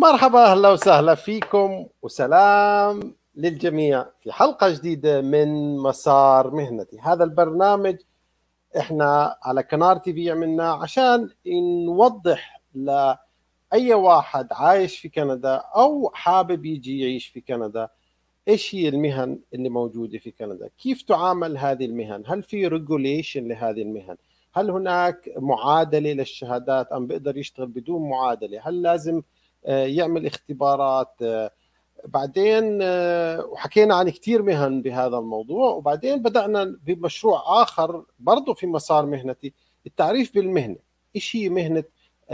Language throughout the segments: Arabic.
مرحبا، أهلا وسهلا فيكم وسلام للجميع في حلقة جديدة من مسار مهنتي. هذا البرنامج احنا على كنار تي في عملناه عشان نوضح لأي واحد عايش في كندا أو حابب يجي يعيش في كندا ايش هي المهن اللي موجودة في كندا، كيف تعامل هذه المهن، هل في ريجوليشن لهذه المهن، هل هناك معادلة للشهادات أم بيقدر يشتغل بدون معادلة، هل لازم يعمل اختبارات. بعدين وحكينا عن كثير مهن بهذا الموضوع، وبعدين بدأنا بمشروع آخر برضو في مسار مهنتي، التعريف بالمهنة. إيش هي مهنة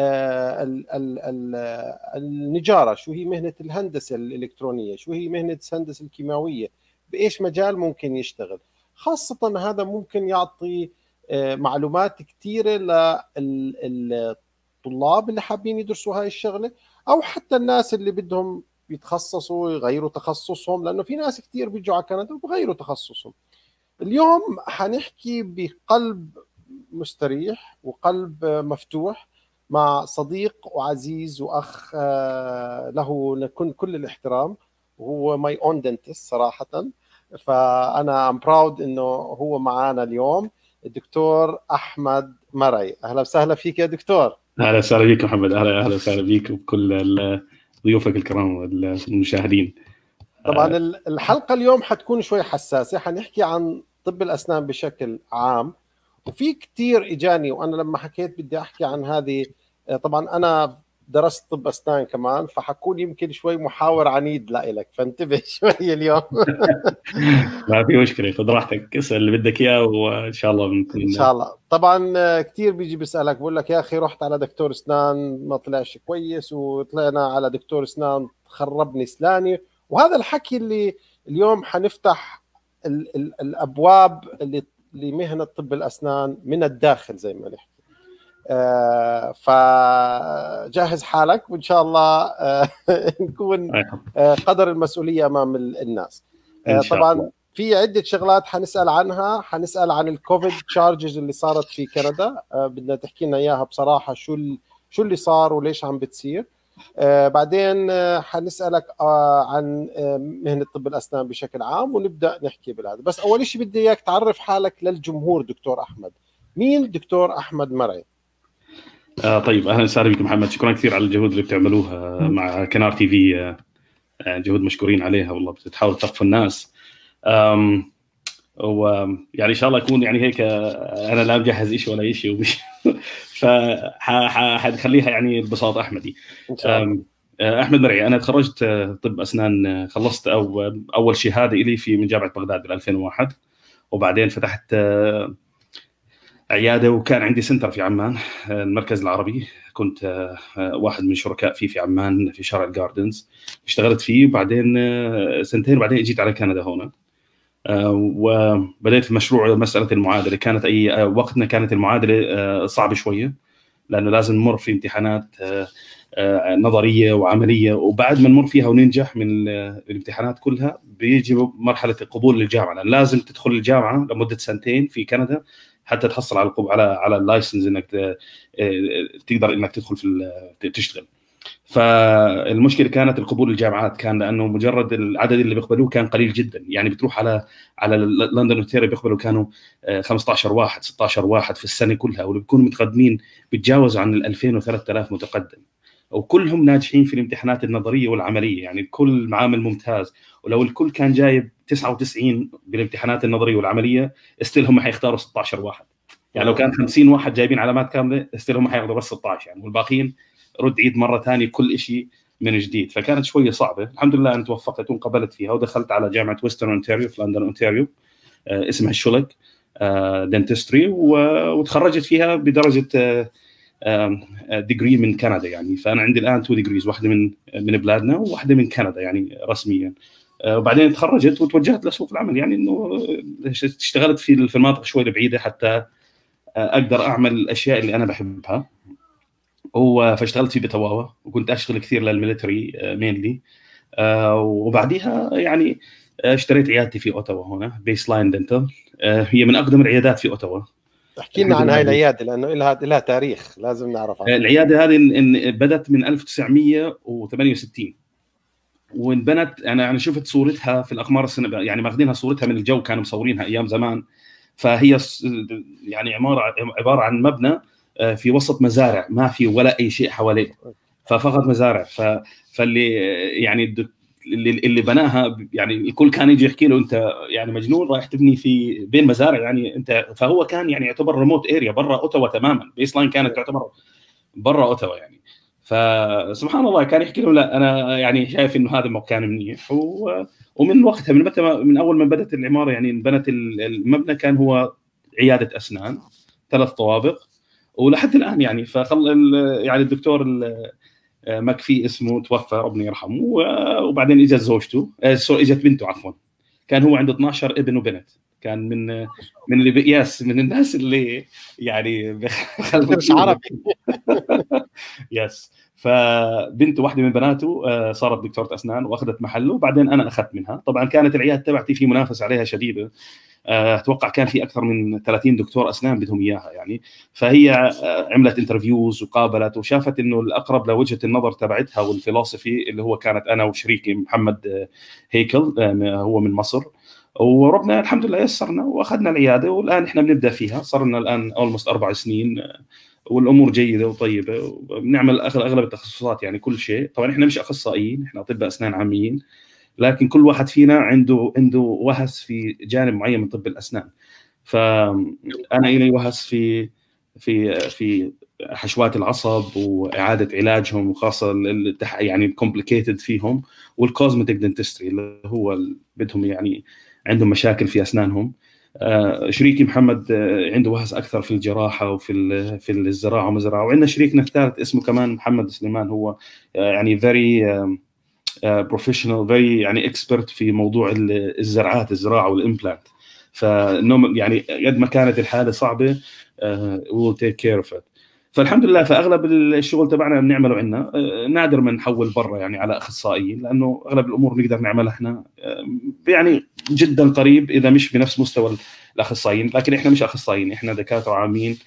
النجارة، شو هي مهنة الهندسة الإلكترونية، شو هي مهنة الهندسة الكيماوية، بإيش مجال ممكن يشتغل. خاصة هذا ممكن يعطي معلومات كثيرة للطلاب اللي حابين يدرسوا هاي الشغلة، او حتى الناس اللي بدهم يتخصصوا يغيروا تخصصهم، لانه في ناس كثير بيجوا على كندا وبغيروا تخصصهم. اليوم حنحكي بقلب مستريح وقلب مفتوح مع صديق وعزيز واخ له كل الاحترام، وهو ماي اون دنتست صراحة. فانا ام براود انه هو معنا اليوم، الدكتور احمد مرعي. اهلا وسهلا فيك يا دكتور. اهلا وسهلا بك محمد، اهلا وسهلا بك وبكل ضيوفك الكرام والمشاهدين. طبعا الحلقة اليوم حتكون شوي حساسة، حنحكي عن طب الأسنان بشكل عام، وفي كتير إجاني وأنا لما حكيت بدي أحكي عن هذه. طبعا أنا درست طب أسنان كمان، فحكون يمكن شوي محاور عنيد لإلك، فانتبه شوي اليوم. ما في مشكلة، خذ راحتك، اسأل اللي بدك إياه وإن شاء الله بنكون إن شاء الله. طبعا كتير بيجي بيسألك بقول لك يا أخي رحت على دكتور أسنان ما طلعش كويس، وطلعنا على دكتور أسنان خربني أسناني. وهذا الحكي اللي اليوم حنفتح الأبواب لمهنة طب الأسنان من الداخل زي ما نحكي. فجهز حالك وإن شاء الله نكون قدر المسؤولية أمام الناس. طبعا في عدة شغلات حنسأل عنها، حنسأل عن الكوفيد تشارجز اللي صارت في كندا. بدنا تحكي لنا إياها بصراحة، شو اللي صار وليش عم بتصير. بعدين حنسألك عن مهنة طب الأسنان بشكل عام، ونبدأ نحكي بالهذا. بس أول شيء بدي إياك تعرف حالك للجمهور. دكتور أحمد، مين دكتور أحمد مرعي؟ طيب، أهلا وسهلا بك محمد، شكرا كثير على الجهود اللي بتعملوها مع كنار تي في. جهود مشكورين عليها والله، بتحاول تثقفوا الناس. ويعني إن شاء الله يكون يعني هيك. أنا لا مجهز شيء ولا شيء فحنخليها يعني ببساطة أحمدي. إن شاء الله. أحمد مرعي، أنا تخرجت طب أسنان، خلصت أول شهادة إلي من جامعة بغداد بال 2001، وبعدين فتحت عيادة، وكان عندي سنتر في عمان، المركز العربي. كنت واحد من شركاء فيه في عمان في شارع الجاردنز، اشتغلت فيه. وبعدين سنتين بعدين جيت على كندا هنا، وبدأت في مشروع مسألة المعادلة. كانت وقتنا كانت المعادلة صعبة شوية، لأنه لازم نمر في امتحانات نظرية وعملية، وبعد ما نمر فيها وننجح من الامتحانات كلها بيجي مرحلة القبول للجامعة، لأن لازم تدخل الجامعة لمدة سنتين في كندا حتى تحصل على على اللايسنس انك تقدر انك تدخل في تشتغل. فالمشكله كانت القبول للجامعات، كان لانه مجرد العدد اللي بيقبلوه كان قليل جدا. يعني بتروح على لندن اونتاريو بيقبلوا كانوا 15 واحد 16 واحد في السنه كلها، واللي بيكونوا متقدمين بيتجاوزوا عن 2000 و3000 متقدم، وكلهم ناجحين في الامتحانات النظريه والعمليه. يعني الكل معامل ممتاز، ولو الكل كان جايب 99 بالامتحانات النظريه والعمليه استيل هم حيختاروا 16 واحد. يعني لو كان 50 واحد جايبين علامات كامله استيل هم حياخذوا بس 16، يعني والباقيين رد عيد مره ثانيه كل شيء من جديد. فكانت شويه صعبه. الحمد لله انا توفقت وانقبلت فيها، ودخلت على جامعه ويسترن اونتاريو في لندن اونتاريو، اسمها شولك دنتستري، وتخرجت فيها بدرجه ديجري من كندا. يعني فانا عندي الان 2 ديجريز، واحده من بلادنا وواحده من كندا يعني رسميا. وبعدين تخرجت وتوجهت لسوق العمل، يعني انه اشتغلت في المناطق شوي البعيده حتى اقدر اعمل الاشياء اللي انا بحبها. فاشتغلت في بتواوا، وكنت اشتغل كثير للميليتري مينلي. وبعديها يعني اشتريت عيادتي في اوتاوا هنا، بيس لاين دنتال. هي من اقدم العيادات في اوتاوا، احكي لنا عن هاي العياده لانه لها تاريخ لازم نعرف عنها. العياده هذه بدت من 1968 وانبنت. انا شفت صورتها في الاقمار السنة، يعني ماخذينها صورتها من الجو، كانوا مصورينها ايام زمان. فهي يعني عباره عن مبنى في وسط مزارع، ما في ولا اي شيء حواليه، ففقط مزارع. فاللي يعني اللي بناها يعني الكل كان يجي يحكي له انت يعني مجنون رايح تبني في بين مزارع يعني انت. فهو كان يعني يعتبر ريموت اريا برا اوتاوا تماما، بيس لاين كانت تعتبر برا اوتاوا يعني. فسبحان الله كان يحكي له لا انا يعني شايف انه هذا مكان منيح. ومن وقتها من اول ما بدات العماره يعني انبنت المبنى كان هو عياده اسنان 3 طوابق ولحد الان يعني. يعني الدكتور مكفي اسمه توفى ربنا يرحمه، وبعدين اجت زوجته اجت بنته عفوا. كان هو عنده 12 ابن وبنت. كان من اللي ياس من الناس اللي يعني مش عربي. يس. فبنته واحده من بناته صارت دكتوره اسنان واخذت محله، وبعدين انا اخذت منها. طبعا كانت العياده تبعتي في منافسه عليها شديده، اتوقع كان في اكثر من 30 دكتور اسنان بدهم اياها يعني. فهي عملت انترفيوز وقابلت وشافت انه الاقرب لوجهه النظر تبعتها والفلسفي اللي هو كانت انا وشريكي محمد هيكل، هو من مصر. وربنا الحمد لله يسرنا واخذنا العياده، والان احنا بنبدا فيها. صار لنا الان اولموست 4 سنين والامور جيده وطيبه، وبنعمل اغلب التخصصات يعني كل شيء. طبعا احنا مش اخصائيين، احنا اطباء اسنان عاميين، لكن كل واحد فينا عنده وهس في جانب معين من طب الاسنان. فانا لي وهس في حشوات العصب واعاده علاجهم، وخاصه يعني الكومبليكيتد فيهم، والكوزمتيك دنتستري اللي هو بدهم يعني عندهم مشاكل في اسنانهم. شريكي محمد عنده وهس اكثر في الجراحه وفي الزراعه والمزرعه. وعندنا شريكنا الثالث اسمه كمان محمد سليمان، هو يعني فيري بروفيشنال، فيري يعني اكسبرت في موضوع الزراعه والامبلانت. فانه يعني قد ما كانت الحاله صعبه ويل تيك كير اوف ات. فالحمد لله فاغلب الشغل تبعنا بنعمله عندنا. نادر ما نحول برا يعني على اخصائيين، لانه اغلب الامور نقدر نعملها احنا يعني جدا قريب، اذا مش بنفس مستوى الاخصائيين. لكن احنا مش اخصائيين، احنا دكاتره عامين.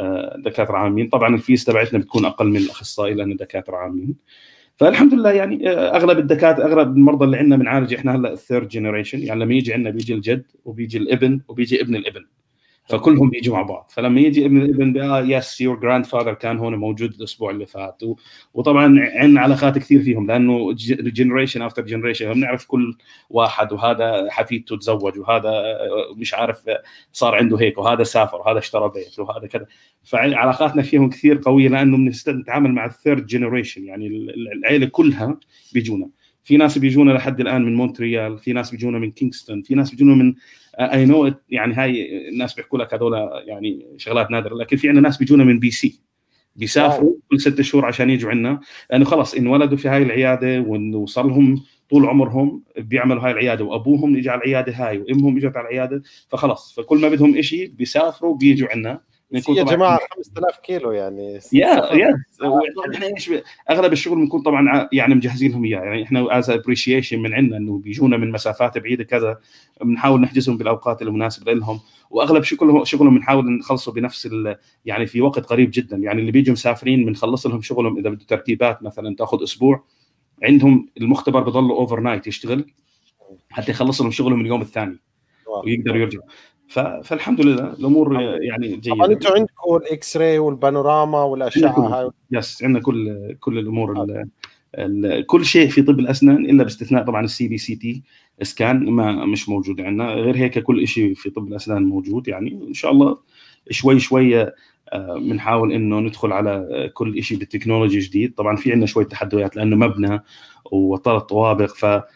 طبعا الفيس تبعتنا بتكون اقل من الاخصائي لانه دكاتره عامين. فالحمد لله يعني اغلب الدكاتره، اغلب المرضى اللي عندنا بنعالج احنا هلا الثيرد جنريشن. يعني لما يجي عندنا بيجي الجد وبيجي الابن وبيجي ابن الابن، فكلهم بيجوا مع بعض. فلما يجي ابن الابن يس يور جراند فاذر كان هون موجود الاسبوع اللي فات. وطبعا عندنا علاقات كثير فيهم، لانه جنريشن افتر جنريشن بنعرف كل واحد، وهذا حفيدته تزوج، وهذا مش عارف صار عنده هيك، وهذا سافر، وهذا اشترى بيت، وهذا كذا. فعلاقاتنا فيهم كثير قويه، لانه بنتعامل مع الثيرد جنريشن. يعني العائله كلها بيجونا. في ناس بيجونا لحد الان من مونتريال، في ناس بيجونا من كينغستون، في ناس بيجونا من اي نو. يعني هاي الناس بيحكوا لك هذول يعني شغلات نادره، لكن في عندنا ناس بيجونا من بي سي، بيسافروا كل 6 شهور عشان يجوا عندنا، لانه خلص انولدوا في هاي العياده وصار لهم طول عمرهم بيعملوا هاي العياده، وابوهم اجى على العياده هاي، وامهم اجت على العياده. فخلص فكل ما بدهم شيء بيسافروا بيجوا عندنا. يا جماعه 5000 كيلو يعني. احنا ايش اغلب الشغل بنكون طبعا يعني مجهزين لهم اياه. يعني احنا از ابريشيشن من عندنا انه بيجونا من مسافات بعيده كذا، بنحاول نحجزهم بالاوقات المناسبه لهم. واغلب شغلهم بنحاول نخلصه بنفس يعني في وقت قريب جدا. يعني اللي بيجوا مسافرين بنخلص لهم شغلهم، اذا بده ترتيبات مثلا تاخذ اسبوع، عندهم المختبر بضل اوفر نايت يشتغل حتى يخلص لهم شغلهم اليوم الثاني ويقدروا يرجعوا. فالحمد لله الامور يعني جيده. طبعا انتم عندكم الاكس راي والبانوراما والاشعه هاي. يس عندنا كل الامور كل شيء في طب الاسنان، الا باستثناء طبعا السي بي سي تي اسكان مش موجود عندنا. غير هيك كل شيء في طب الاسنان موجود. يعني ان شاء الله شوي بنحاول انه ندخل على كل شيء بالتكنولوجي جديد. طبعا في عندنا شويه تحديات لانه مبنى و3 طوابق،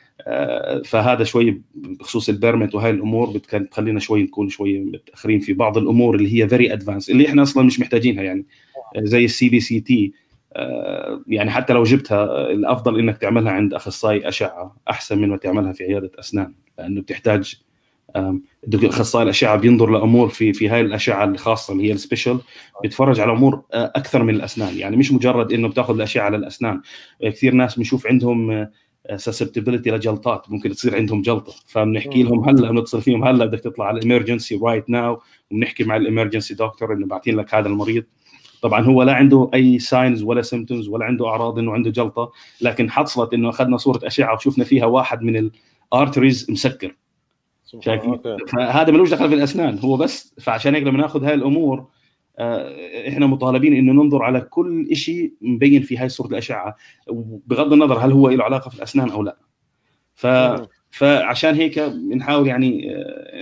فهذا شوي بخصوص البيرمت وهي الامور بتخلينا نكون شوي متاخرين في بعض الامور اللي هي فيري ادفانس، اللي احنا اصلا مش محتاجينها. يعني زي السي بي سي تي، يعني حتى لو جبتها الافضل انك تعملها عند اخصائي اشعه احسن من ما تعملها في عياده اسنان، لانه بتحتاج اخصائي الاشعه بينظر لامور في هاي الاشعه الخاصه اللي هي السبيشال، بيتفرج على امور اكثر من الاسنان. يعني مش مجرد انه بتاخذ الاشعه للاسنان. كثير ناس بنشوف عندهم سسبتبيليتي لجلطات، ممكن تصير عندهم جلطه، فبنحكي لهم هلا، بنتصل فيهم هلا بدك تطلع على الامرجنسي رايت ناو، وبنحكي مع الامرجنسي دكتور انه باعتين لك هذا المريض. طبعا هو لا عنده اي ساينز ولا سيمتومز ولا عنده اعراض انه عنده جلطه، لكن حصلت انه اخذنا صوره اشعه وشفنا فيها واحد من الارتريز مسكر. شايفين؟ فهذا ملوش دخل في الاسنان هو بس. فعشان هيك لما ناخذ هاي الامور احنا مطالبين انه ننظر على كل شيء مبين في هاي صوره الاشعه، بغض النظر هل هو له علاقه في الاسنان او لا. فعشان هيك بنحاول يعني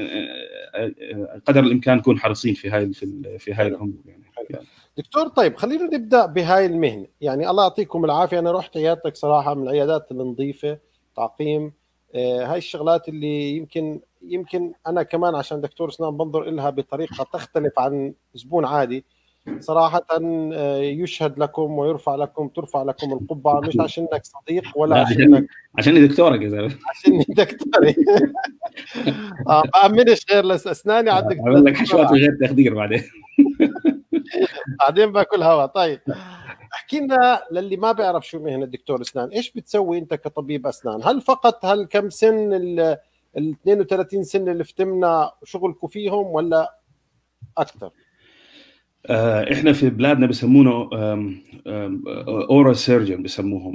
قدر الامكان نكون حريصين في هاي الامور يعني. دكتور، طيب خلينا نبدا بهاي المهنه. يعني الله يعطيكم العافيه، انا رحت عيادتك صراحه من العيادات النظيفه، تعقيم، هاي الشغلات اللي يمكن انا كمان عشان دكتور اسنان بنظر لها بطريقه تختلف عن زبون عادي صراحه. يشهد لكم ترفع لكم القبعه، مش عشانك صديق ولا عشاني دكتورك يا زلمه، عشاني دكتوري. بأمنش غير لاسناني على الدكتور، اعمل لك حشوات غير تخدير بعدين باكل هوا. طيب احكي لنا للي ما بيعرف شو مهنه دكتور اسنان، ايش بتسوي انت كطبيب اسنان؟ هل كم سن ال 32 سنه اللي فتمنا شغلكم فيهم ولا اكثر؟ احنا في بلادنا بسمونه اورال سيرجن بسموهم،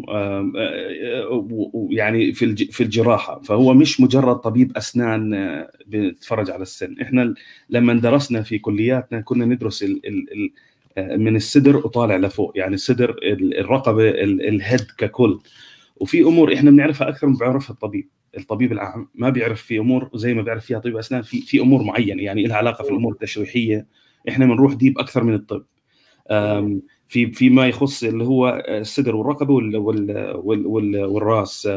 يعني في الجراحه، فهو مش مجرد طبيب اسنان بيتفرج على السن. احنا لما درسنا في كلياتنا كنا ندرس من الصدر وطالع لفوق، يعني الصدر، الرقبه، الهيد ككل. وفي امور احنا بنعرفها اكثر من بيعرفها الطبيب العام، ما بيعرف في امور زي ما بيعرف فيها طبيب اسنان، في امور معينه يعني لها علاقه في الامور التشريحيه، احنا بنروح ديب اكثر من الطب. في ما يخص اللي هو الصدر والرقبه والراس،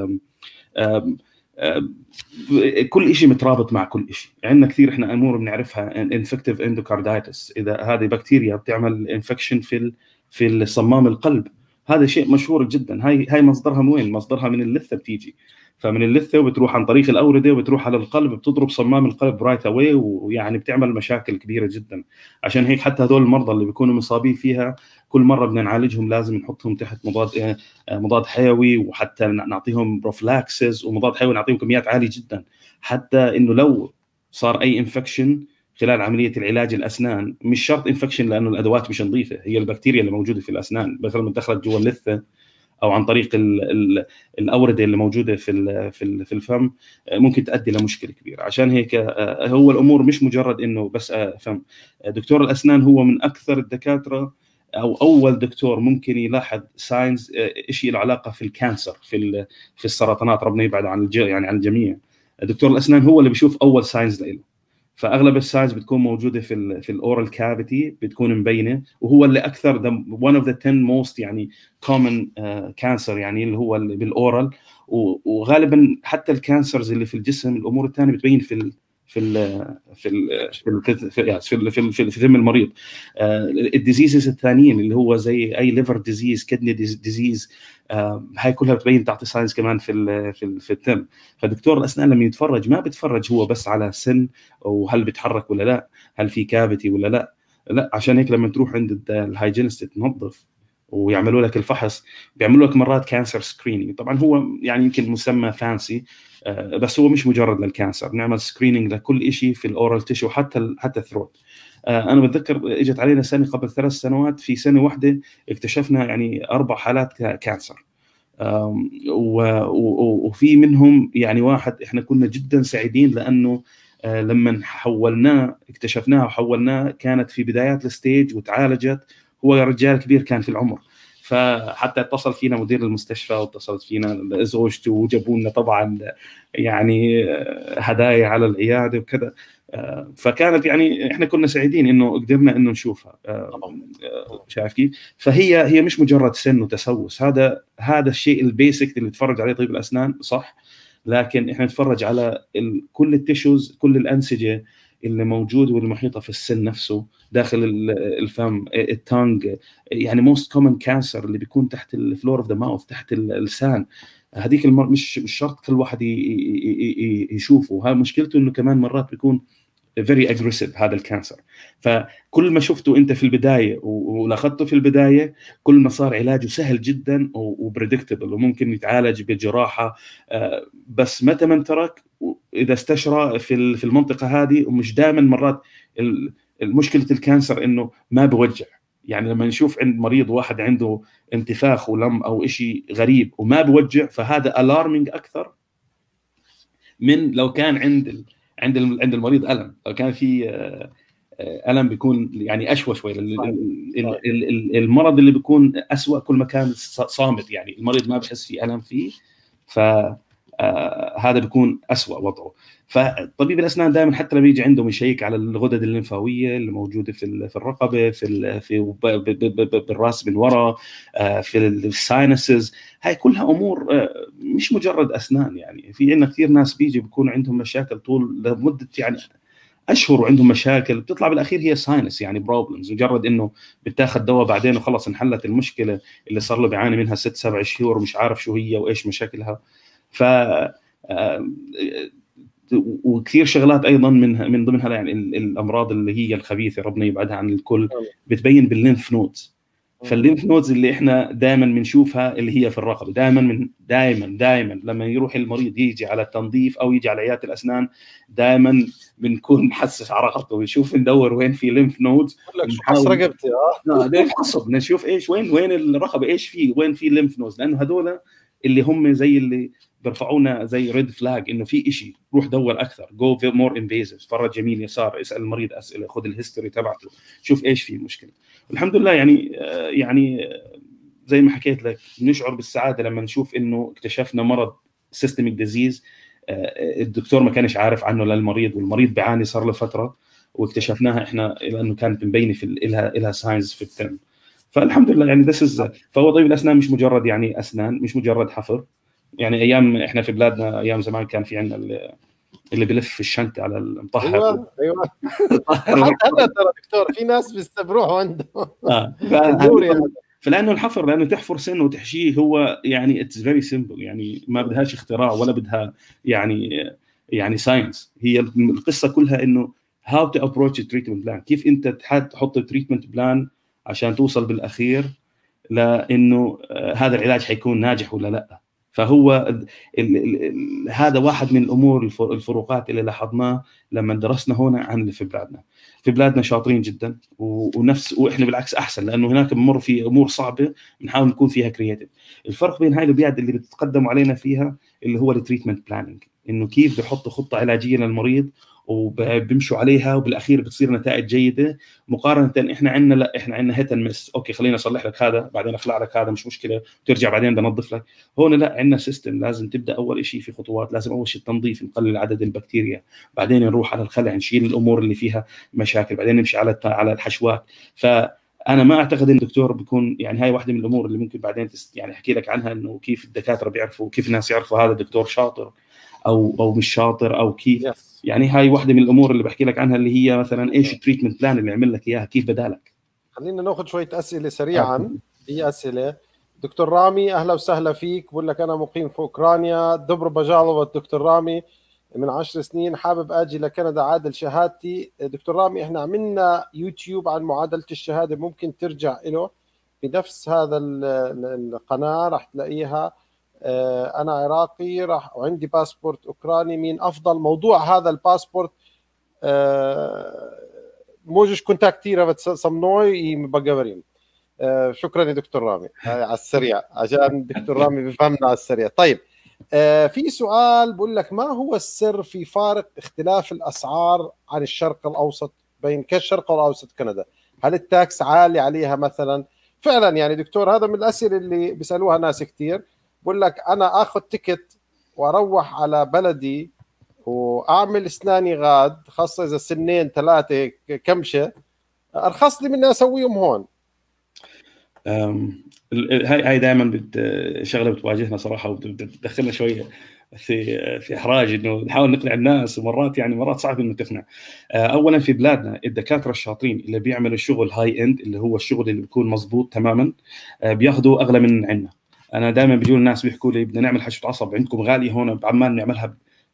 كل شيء مترابط مع كل شيء. عندنا كثير احنا امور بنعرفها، انفكتيف اندوكاردايتس، اذا هذه بكتيريا بتعمل انفكشن في الصمام القلب، هذا شيء مشهور جدا. هاي مصدرها من وين؟ مصدرها من اللثه بتيجي، فمن اللثه وبتروح عن طريق الاورده وبتروح على القلب، بتضرب صمام القلب رايت اواي، ويعني بتعمل مشاكل كبيره جدا. عشان هيك حتى هذول المرضى اللي بيكونوا مصابين فيها كل مره بدنا نعالجهم لازم نحطهم تحت مضاد حيوي، وحتى نعطيهم بروفلاكسز ومضاد حيوي نعطيهم كميات عاليه جدا، حتى انه لو صار اي انفكشن خلال عمليه العلاج الاسنان، مش شرط انفكشن لانه الادوات مش نظيفه، هي البكتيريا اللي موجوده في الاسنان مثلا لما دخلت جوا اللثه او عن طريق الاورده اللي موجوده في الفم ممكن تؤدي لمشكله كبيره. عشان هيك هو الامور مش مجرد انه بس فم. دكتور الاسنان هو من اكثر الدكاتره او اول دكتور ممكن يلاحظ ساينز شيء له علاقه في الكانسر، في السرطانات، ربنا يبعد عن يعني عن الجميع. دكتور الاسنان هو اللي بيشوف اول ساينز له، فاغلب الساينز بتكون موجوده في الاورال كافيتي، بتكون مبينه، وهو اللي اكثر one of the 10 most يعني common cancer يعني اللي هو اللي بالاورال. وغالبا حتى الكانسرز اللي في الجسم الامور الثانيه بتبين في فم المريض. الديزيزز الثانيين اللي هو زي اي ليفر ديزيز، كدني ديزيز، هاي كلها بتبين تحت ساينس كمان في التم. فدكتور الاسنان لما يتفرج ما بتفرج هو بس على سن وهل بيتحرك ولا لا، هل في كافيتي ولا لا. عشان هيك لما تروح عند الهايجينست تنظف ويعملوا لك الفحص، بيعملوا لك مرات كانسر سكرينينج. طبعا هو يعني يمكن مسمى فانسي، بس هو مش مجرد للكانسر، نعمل سكرينينج لكل شيء في الاورال تيشو، حتى الثروت. انا بتذكر اجت علينا سنه قبل 3 سنوات، في سنه واحده اكتشفنا يعني 4 حالات كانسر، وفي منهم يعني واحد احنا كنا جدا سعيدين لانه لما اكتشفناها وحولناه كانت في بدايات الستيج وتعالجت. هو رجال كبير كان في العمر، فحتى اتصل فينا مدير المستشفى واتصلت فينا زوجته وجابوا لنا طبعا يعني هدايا على العياده وكذا. فكانت يعني احنا كنا سعيدين انه قدرنا انه نشوفها. شايف كيف؟ فهي مش مجرد سن وتسوس، هذا الشيء البيسك اللي نتفرج عليه طبيب الاسنان صح، لكن احنا نتفرج على كل التيشوز، كل الانسجه اللي موجود والمحيطه في السن نفسه، داخل الفم، التانج، يعني موست كومن كانسر اللي بيكون تحت الفلور اوف ذا ماوث، تحت اللسان. هذيك مش شرط كل واحد يشوفه. ها مشكلته انه كمان مرات بيكون فيري اجريسيف هذا الكانسر. فكل ما شفته انت في البدايه ولاخذته في البدايه، كل ما صار علاجه سهل جدا وبريدكتبل وممكن يتعالج بجراحه. بس متى من ترك اذا استشرى في المنطقه هذه، ومش دائما، مرات المشكله الكانسر انه ما بوجع. يعني لما نشوف عند مريض واحد عنده انتفاخ ولم او شيء غريب وما بوجع، فهذا الارمينج اكثر من لو كان عند المريض الم. لو كان في الم بيكون يعني اشوى شوي. المرض اللي بيكون اسوء كل ما كان صامت، يعني المريض ما بحس في الم فيه، فهذا بيكون اسوء وضعه. فطبيب الاسنان دائما حتى لما يجي عنده يشيك على الغدد الليمفاويه اللي موجوده في الرقبه، في بالراس من وراء، في الساينسز. هاي كلها امور مش مجرد اسنان. يعني في عندنا كثير ناس بيجي بيكون عندهم مشاكل طول لمده يعني اشهر وعندهم مشاكل، بتطلع بالاخير هي ساينس، يعني بروبلمز. مجرد انه بتاخذ دواء بعدين وخلص انحلت المشكله اللي صار له بيعاني منها 6-7 شهور ومش عارف شو هي وايش مشاكلها. ف وكثير شغلات ايضا من ضمنها يعني الامراض اللي هي الخبيثه، ربنا يبعدها عن الكل، بتبين بالليمف نودز. فالليمف نودز اللي احنا دائما بنشوفها اللي هي في الرقبه، دائما لما يروح المريض يجي على التنظيف او يجي على عياده الاسنان، دائما بنكون نحسس على رقبته ونشوف ندور وين في ليمف نودز. حس رقبتي نحسب نشوف ايش وين الرقبه، ايش في، وين في ليمف نودز، لانه هذول اللي هم زي اللي بيرفعونا زي ريد فلاج انه في شيء. روح دور اكثر، جو مور انفيزيف، فرج يمين يسار، اسال المريض اسئله، خذ الهيستوري تبعته، شوف ايش في المشكله. والحمد لله يعني زي ما حكيت لك، نشعر بالسعاده لما نشوف انه اكتشفنا مرض سيستميك ديزيز الدكتور ما كانش عارف عنه للمريض، والمريض بيعاني صار له فتره، واكتشفناها احنا لانه كانت مبينه في لها ساينز في التم. فالحمد لله يعني فهو طبيب الاسنان مش مجرد يعني اسنان، مش مجرد حفر. يعني ايام احنا في بلادنا ايام زمان كان في عندنا اللي بلف في الشنطه على المطهر. ايوه حتى هلا ترى دكتور في ناس بيروحوا عنده فلانه الحفر، لانه تحفر سن وتحشيه، هو يعني اتس فيري سمبل، يعني ما بدهاش اختراع ولا بدها يعني ساينس. هي القصه كلها انه هاو تو ابروتش التريتمنت بلان، كيف انت تحط التريتمنت بلان عشان توصل بالاخير لانه هذا العلاج حيكون ناجح ولا لا. فهو هذا واحد من الامور الفروقات اللي لاحظناه لما درسنا هنا عن اللي في بلادنا. في بلادنا شاطرين جدا واحنا بالعكس احسن، لانه هناك بنمر في امور صعبه بنحاول نكون فيها كرييتيف. الفرق بين هاي البلاد اللي بتتقدموا علينا فيها اللي هو التريتمنت بلاننج، انه كيف بحطوا خطه علاجيه للمريض وبيمشوا عليها وبالاخير بتصير نتائج جيده، مقارنه احنا عندنا لا، احنا عندنا هيت اند مس. اوكي خلينا اصلح لك هذا، بعدين اخلع لك هذا، مش مشكله، وترجع بعدين بنظف لك. هون لا، عندنا سيستم، لازم تبدا اول شيء في خطوات. لازم اول شيء التنظيف، نقلل عدد البكتيريا، بعدين نروح على الخلع، نشيل الامور اللي فيها مشاكل، بعدين نمشي على الحشوات. فانا ما اعتقد ان الدكتور بيكون يعني هاي واحده من الامور اللي ممكن بعدين يعني احكي لك عنها، انه كيف الدكاتره بيعرفوا، كيف الناس يعرفوا هذا دكتور شاطر او مش شاطر او كيف. يعني هاي واحده من الامور اللي بحكي لك عنها، اللي هي مثلا ايش التريتمنت بلان اللي عمل لك اياها، كيف بدالك. خلينا ناخذ شويه اسئله سريعا. هي اسئله دكتور رامي، اهلا وسهلا فيك. بقول لك انا مقيم في اوكرانيا، دبر بجالوة. دكتور رامي من 10 سنين حابب اجي لكندا اعادل شهادتي. دكتور رامي احنا عملنا يوتيوب عن معادله الشهاده، ممكن ترجع له بنفس هذا القناه راح تلاقيها. انا عراقي وعندي باسبورت اوكراني، مين افضل؟ موضوع هذا الباسبورت موجش كونتاكتيرا بس صمنوي بقبرين. شكرا يا دكتور رامي على السريع، عشان دكتور رامي بيفهمنا على السريع. طيب في سؤال بقول لك، ما هو السر في فارق اختلاف الاسعار عن الشرق الاوسط بين كالشرق الاوسط كندا؟ هل التاكس عالي عليها مثلا؟ فعلا يعني دكتور هذا من الاسئله اللي بيسالوها ناس كثير. بقول لك انا اخذ تيكت واروح على بلدي واعمل اسناني غاد، خاصه اذا 2-3 كمشه، ارخص لي من اسويهم هون. هاي دائما شغله بتواجهنا صراحه، وبتدخلنا شويه في احراج، انه نحاول نقنع الناس، ومرات يعني مرات صعب انه تقنع. اولا في بلادنا الدكاتره الشاطرين اللي بيعملوا الشغل هاي اند، اللي هو الشغل اللي بيكون مزبوط تماما، بياخذوا اغلى من عندنا. انا دائما بيجوا الناس بيحكوا لي بدنا نعمل حشوه عصب عندكم غاليه، هون بعمان نعملها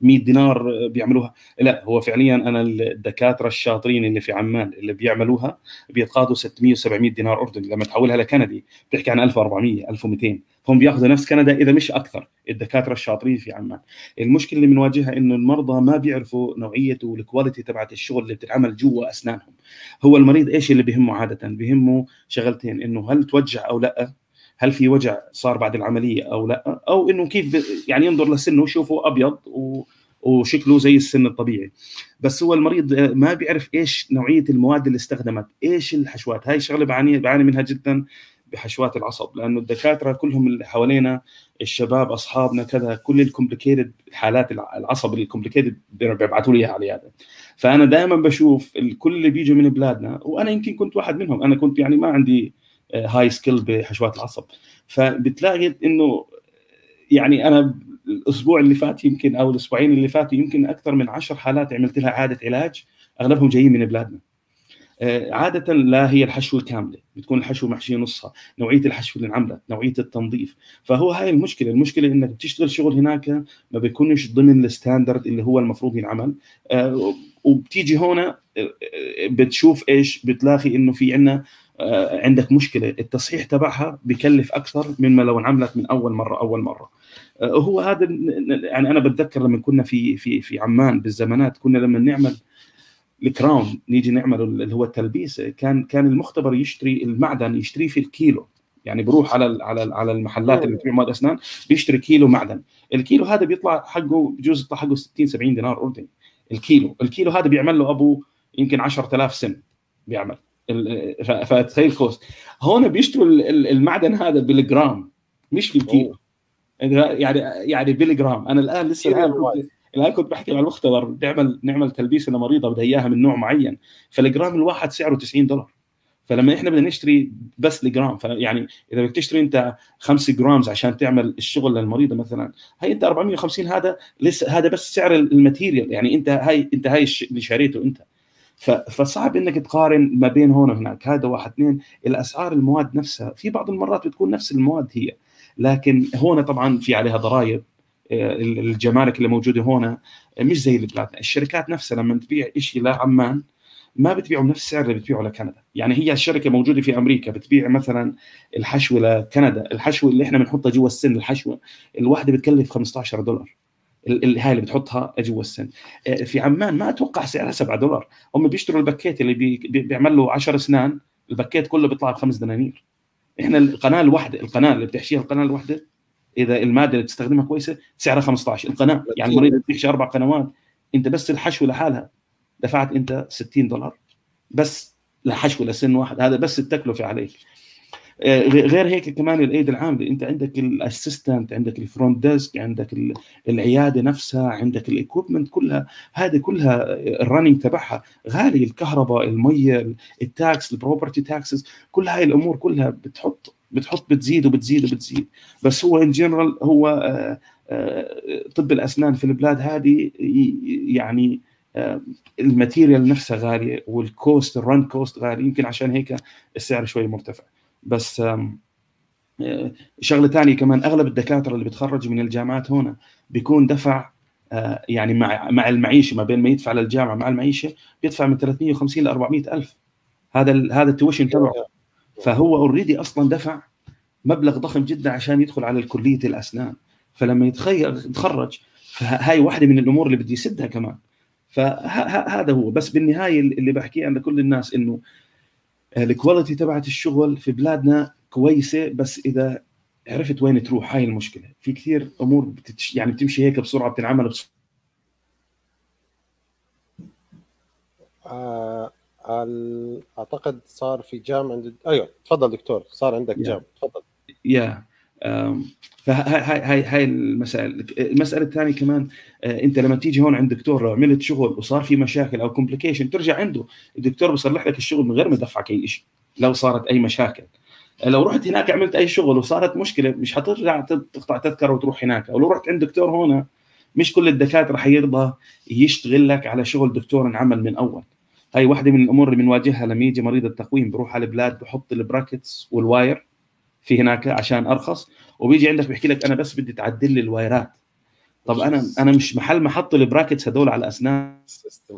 100 دينار بيعملوها. لا، هو فعليا انا الدكاتره الشاطرين اللي في عمان اللي بيعملوها بيتقاضوا 600 و700 دينار اردني، لما تحولها لكندي بتحكي عن 1400 1200، هم بياخذوا نفس كندا اذا مش اكثر الدكاتره الشاطرين في عمان. المشكله اللي بنواجهها انه المرضى ما بيعرفوا نوعيه والكواليتي تبعت الشغل اللي بتتعمل جوا اسنانهم. هو المريض ايش اللي بيهمه عاده؟ بيهمه شغلتين، انه هل توجع او لا، هل في وجع صار بعد العمليه او لا، او انه كيف يعني ينظر لسنه ويشوفه ابيض وشكله زي السن الطبيعي. بس هو المريض ما بيعرف ايش نوعيه المواد اللي استخدمت، ايش الحشوات. هاي الشغله بعاني منها جدا بحشوات العصب، لانه الدكاتره كلهم اللي حوالينا الشباب اصحابنا كذا كل الكومبليكيتد حالات العصب الكومبليكيتد بيبعثوا لي اياها على العياده. فانا دائما بشوف الكل اللي بيجوا من بلادنا، وانا يمكن كنت واحد منهم، انا كنت يعني ما عندي هاي سكيل بحشوات العصب، فبتلاقي انه يعني انا الاسبوع اللي فات يمكن او الاسبوعين اللي فاتوا يمكن اكثر من 10 حالات عملت لها اعاده علاج، اغلبهم جايين من بلادنا. عاده لا هي الحشوه كامله، بتكون الحشوه محشيه نصها، نوعيه الحشوه اللي انعملت، نوعيه التنظيف. فهو هاي المشكله انك بتشتغل شغل هناك ما بيكونش ضمن الستاندرد اللي هو المفروض ينعمل. وبتيجي هنا بتشوف ايش بتلاقي انه في عندنا عندك مشكله، التصحيح تبعها بكلف اكثر مما لو انعملت من اول مره. هو هذا يعني انا بتذكر لما كنا في عمان بالزمانات، كنا لما نعمل الكراون نيجي نعمل اللي هو التلبيس، كان المختبر يشتري المعدن، يشتريه في الكيلو، يعني بروح على المحلات اللي بتبيع مواد اسنان بيشتري كيلو معدن. الكيلو هذا بيطلع حقه بجوز يطلع حقه 60 70 دينار اردني. الكيلو هذا بيعمل له ابو يمكن 10000 سن بيعمل. فتخيل كوست. هون بيشتروا المعدن هذا بالجرام مش في الكيلو. يعني بالجرام. انا الان لسه الان كنت بحكي مع المختبر نعمل تلبيسه لمريضه بدها اياها من نوع معين، فالجرام الواحد سعره $90. فلما احنا بدنا نشتري بس الجرام، يعني اذا بدك تشتري انت 5 جرامز عشان تعمل الشغل للمريضه مثلا، هي انت 450، هذا لسه هذا بس سعر الماتيريال، يعني انت هاي اللي شريته انت. فصعب انك تقارن ما بين هون وهناك. هذا واحد. اثنين، الاسعار المواد نفسها في بعض المرات بتكون نفس المواد هي، لكن هون طبعا في عليها ضرائب. الجمارك اللي موجوده هون مش زي بلادنا. الشركات نفسها لما تبيع شيء لعمان ما بتبيعه بنفس السعر اللي بتبيعه لكندا. يعني هي الشركه موجوده في امريكا بتبيع مثلا الحشوه لكندا، الحشوه اللي احنا بنحطها جوا السن، الحشوه الواحده بتكلف $15، هاي اللي بتحطها جوا السن. في عمان ما اتوقع سعرها $7. هم بيشتروا الباكيت اللي بيعمل له 10 اسنان، الباكيت كله بيطلع ب5 دنانير. احنا القناه اللي بتحشيها القناه الواحده اذا الماده اللي بتستخدمها كويسه سعرها 15 القناه. يعني المريض بيحشي 4 قنوات، انت بس الحشوه لحالها دفعت انت $60 بس لحشوه لسن واحد. هذا بس التكلفه عليك. غير هيك كمان الايد العامله، انت عندك الاسيستنت، عندك الفرونت ديسك، عندك العياده نفسها، عندك الايكويبمنت كلها. هذه كلها الرننج تبعها غالي، الكهرباء، الميه، التاكس، البروبرتي تاكسز، كل هاي الامور كلها بتحط بتزيد. بس هو ان جنرال هو طب الاسنان في البلاد هذه يعني الماتيريال نفسها غاليه، والكوست الرن كوست غالي، يمكن عشان هيك السعر شوي مرتفع. بس شغله ثانيه كمان، اغلب الدكاتره اللي بتخرج من الجامعات هنا بيكون دفع يعني مع المعيشه، ما بين ما يدفع للجامعه مع المعيشه بيدفع من 350 ل 400 الف. هذا التويشن تبعه. فهو اوريدي اصلا دفع مبلغ ضخم جدا عشان يدخل على الكليه الاسنان. فلما يتخرج، فهاي واحده من الامور اللي بدي يسدها كمان. فهذا هو. بس بالنهايه اللي بحكيه عند كل الناس انه الكواليتي تبعت الشغل في بلادنا كويسه، بس اذا عرفت وين تروح. هاي المشكله. في كثير امور يعني بتمشي هيك بسرعه، بتنعمل بسرعه. اعتقد صار في جام عند ايوه تفضل دكتور، صار عندك جام تفضل. فهاي المسائل. المساله الثانيه كمان، انت لما تيجي هون عند دكتور لو عملت شغل وصار في مشاكل او كومبليكيشن، ترجع عنده الدكتور بيصلح لك الشغل من غير ما يدفعك اي شيء لو صارت اي مشاكل. لو رحت هناك عملت اي شغل وصارت مشكله، مش حترجع تقطع تذكره وتروح هناك. او لو رحت عند دكتور هون، مش كل الدكاتره حيرضى يشتغل لك على شغل دكتور انعمل من اول. هاي واحده من الامور اللي بنواجهها لما يجي مريض التقويم، بروح على البلاد بحط البراكتس والواير في هناك عشان ارخص، وبيجي عندك بيحكي لك انا بس بدي تعدل لي الوايرات. طب انا مش محل ما احط البراكتس هذول على اسنان سيستم.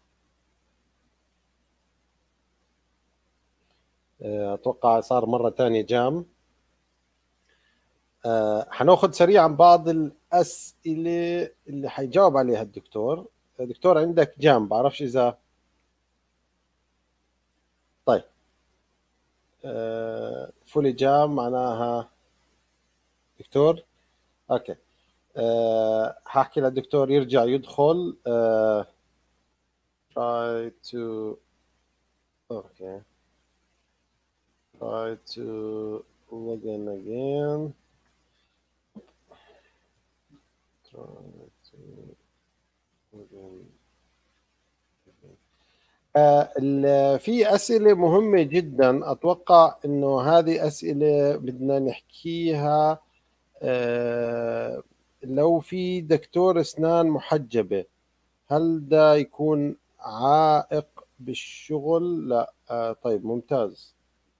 اتوقع صار مره ثانيه جام. حناخذ سريعا بعض الاسئله اللي حيجاوب عليها الدكتور. دكتور عندك جام، بعرفش اذا طيب فولي جام معناها دكتور اوكي. حاحكي للدكتور يرجع يدخل. try to okay try to log in again. try to log in. في أسئلة مهمة جدا، أتوقع إنه هذه أسئلة بدنا نحكيها. لو في دكتور أسنان محجبة، هل ده يكون عائق بالشغل؟ لا. طيب ممتاز.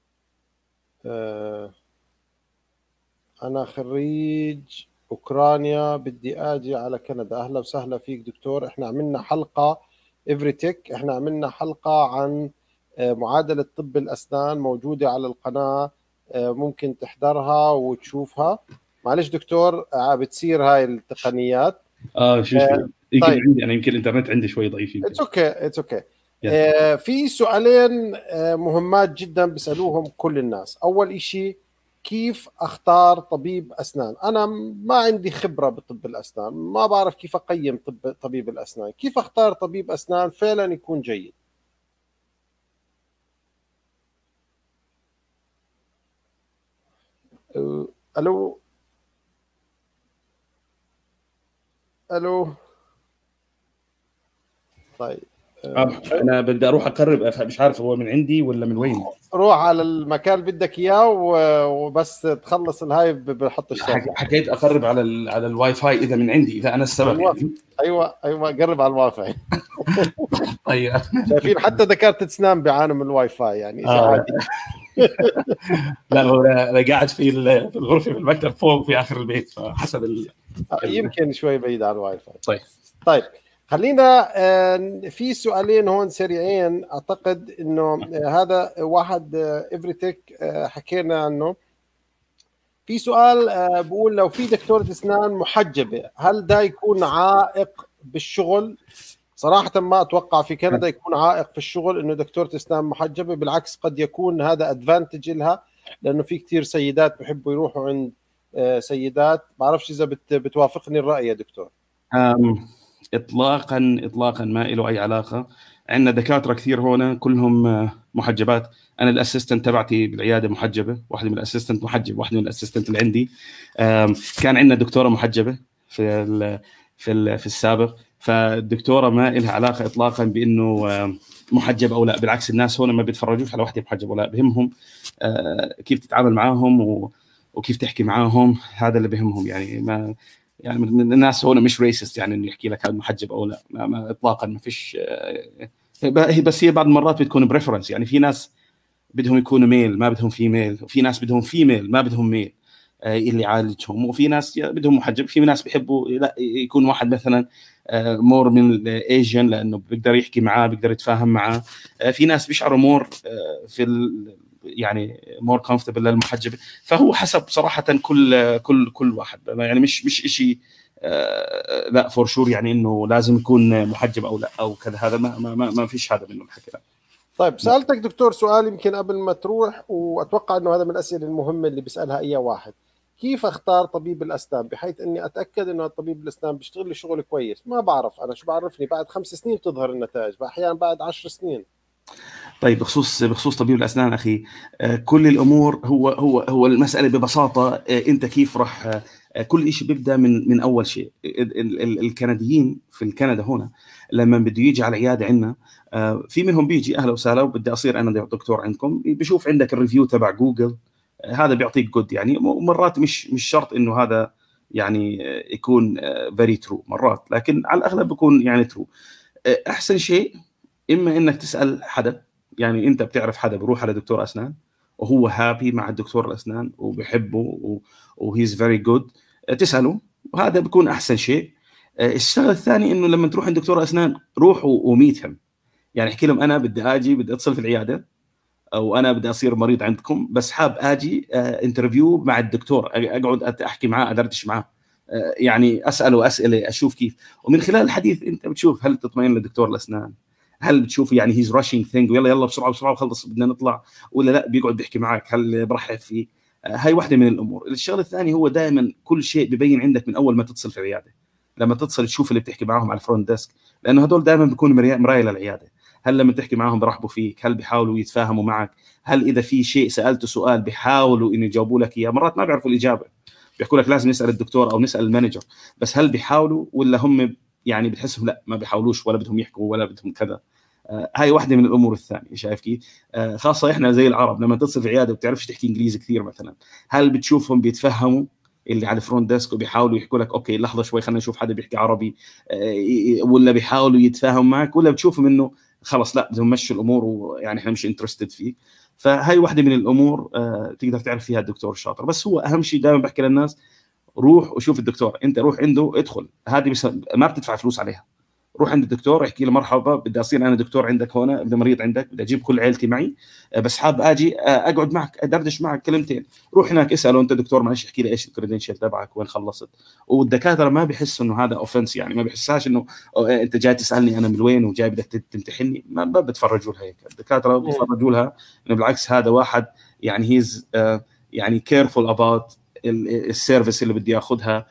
أنا خريج أوكرانيا، بدي أجي على كندا. أهلا وسهلا فيك دكتور. إحنا عملنا حلقة إفريتك، إحنا عملنا حلقة عن معادلة طب الأسنان، موجودة على القناة، ممكن تحضرها وتشوفها. معلش دكتور بتصير هاي التقنيات. شو يمكن طيب. عندي انا، يمكن الانترنت عندي شوي ضعيف. اتس اوكي. في سؤالين مهمات جدا بيسألوهم كل الناس. أول إشي، كيف أختار طبيب أسنان؟ أنا ما عندي خبرة بطب الأسنان، ما بعرف كيف أقيم طبيب الأسنان. كيف أختار طبيب أسنان فعلا يكون جيد؟ ألو طيب. انا بدي اروح اقرب، مش عارف هو من عندي ولا من وين. روح على المكان اللي بدك اياه وبس تخلص الهاي بحط الشاشة. حكيت اقرب على الواي فاي اذا من عندي، اذا انا السبب يعني. ايوه قرب على الواي فاي. طيب شايفين حتى دكاتره اسنان بيعانوا من الواي فاي، يعني عادي. لا هو انا قاعد في الغرفه في المكتب فوق في اخر البيت، فحسب يمكن شوي بعيد عن الواي فاي. طيب خلينا في سؤالين هون سريعين. اعتقد انه هذا واحد إفريتك حكينا عنه. في سؤال بقول لو في دكتورة اسنان محجبة، هل ده يكون عائق بالشغل؟ صراحة ما اتوقع في كندا يكون عائق في الشغل انه دكتورة اسنان محجبة، بالعكس قد يكون هذا ادفانتج لها، لانه في كثير سيدات بحبوا يروحوا عند سيدات. بعرفش اذا بتوافقني الرأي يا دكتور. اطلاقا ما له اي علاقه. عندنا دكاتره كثير هون كلهم محجبات. انا الاسيستنت تبعتي بالعياده محجبه، واحده من الاسيستنت محجب، واحده من الاسيستنت اللي عندي كان عندنا دكتوره محجبه في السابق. فالدكتوره ما لها علاقه اطلاقا بانه محجب او لا. بالعكس الناس هون ما بيتفرجوش على واحده محجبه ولا، بهمهم كيف تتعامل معاهم وكيف تحكي معاهم. هذا اللي بهمهم يعني. ما يعني من الناس هون مش ريسست يعني انه يحكي لك هذا محجب او لا، ما اطلاقا ما فيش. بس هي بعض المرات بتكون بريفرنس، يعني في ناس بدهم يكونوا ميل ما بدهم فيميل، وفي ناس بدهم فيميل ما بدهم ميل اللي يعالجهم، وفي ناس بدهم محجب. في ناس بيحبوا لا يكون واحد مثلا مور من الايجن لانه بيقدر يحكي معاه، بيقدر يتفاهم معاه. في ناس بيشعروا مور في يعني مور كومفورتبل للمحجب. فهو حسب صراحه كل واحد يعني. مش شيء لا فور شور يعني انه لازم يكون محجب او لا او كذا. هذا ما فيش هذا منه الحكي. طيب سألتك دكتور سؤال يمكن قبل ما تروح، وأتوقع أنه هذا من الأسئلة المهمة اللي بيسألها أي واحد. كيف أختار طبيب الأسنان بحيث أني أتأكد أنه طبيب الأسنان بيشتغل لي شغل كويس؟ ما بعرف أنا، شو بعرفني بعد 5 سنين تظهر النتائج، أحيانا بعد 10 سنين. طيب بخصوص طبيب الأسنان أخي، كل الأمور هو المسألة ببساطة. أنت كيف راح كل شيء بيبدأ من أول شيء. الكنديين في الكندا هنا لما بده يجي على العيادة عندنا، في منهم بيجي أهلا وسهلا وبدي أصير أنا دكتور عندكم، بيشوف عندك الريفيو تبع جوجل، هذا بيعطيك جود يعني. مرات مش شرط إنه هذا يعني يكون very true مرات، لكن على الأغلب بيكون يعني true. أحسن شيء إما إنك تسأل حدا، يعني أنت بتعرف حدا بروح على دكتور أسنان وهو هابي مع الدكتور الأسنان وبحبه وهيز فيري جود، تسأله وهذا بيكون احسن شيء. الشغله الثاني انه لما تروح عند دكتور اسنان روحوا وميتهم، يعني احكي لهم انا بدي اجي، بدي اتصل في العياده، او انا بدي اصير مريض عندكم، بس حاب اجي انترفيو مع الدكتور، اقعد احكي معاه، ادردش معاه، يعني اساله اسئله، اشوف كيف. ومن خلال الحديث انت بتشوف هل تطمئن لدكتور الاسنان، هل بتشوف يعني هيز راشينج ثينج ويلا يلا بسرعه بسرعه وخلص بدنا نطلع، ولا لا بيقعد بيحكي معك، هل برحب فيه. هاي واحده من الامور. الشغله الثانيه هو دائما كل شيء ببين عندك من اول ما تتصل في العياده، لما تتصل تشوف اللي بتحكي معاهم على الفرونت ديسك، لانه هدول دائما بيكونوا مرايه للعياده. هل لما تحكي معاهم برحبوا فيك، هل بيحاولوا يتفاهموا معك، هل اذا في شيء سالته سؤال بيحاولوا انه يجاوبوا لك اياه. مرات ما بيعرفوا الاجابه، بيحكوا لك لازم نسال الدكتور او نسال المانجر، بس هل بيحاولوا ولا هم يعني بتحسهم لا ما بيحاولوش ولا بدهم يحكوا ولا بدهم كذا. هاي واحده من الامور الثانيه. شايف كيف؟ خاصه احنا زي العرب لما تتصل في عياده وبتعرفش تحكي انجليزي كثير مثلا، هل بتشوفهم بيتفهموا اللي على الفرونت ديسك وبيحاولوا يحكوا لك اوكي لحظه شوي خلينا نشوف حدا بيحكي عربي، ولا بيحاولوا يتفاهموا معك، ولا بتشوفهم انه خلص لا بدهم يمشوا الامور ويعني احنا مش انترستد فيك. فهي واحده من الامور تقدر تعرف فيها الدكتور الشاطر. بس هو اهم شيء دائما بحكي للناس روح وشوف الدكتور، انت روح عنده ادخل، هذه ما بتدفع فلوس عليها. روح عند الدكتور احكي له مرحبا بدي اصير انا دكتور عندك هون، بدي مريض عندك، بدي اجيب كل عيلتي معي، بس حاب اجي اقعد معك ادردش معك كلمتين. روح هناك اساله انت دكتور معلش احكي لي ايش الكريدنشال تبعك وين خلصت. والدكاتره ما بيحسوا انه هذا اوفنس، يعني ما بيحسهاش انه انت جاي تسالني انا من وين وجاي بدك تمتحني، ما بتفرجوا لها هيك. الدكاتره بتفرجوا لها انه بالعكس هذا واحد يعني هيز يعني كيرفول اباوت السيرفيس اللي بدي ياخذها.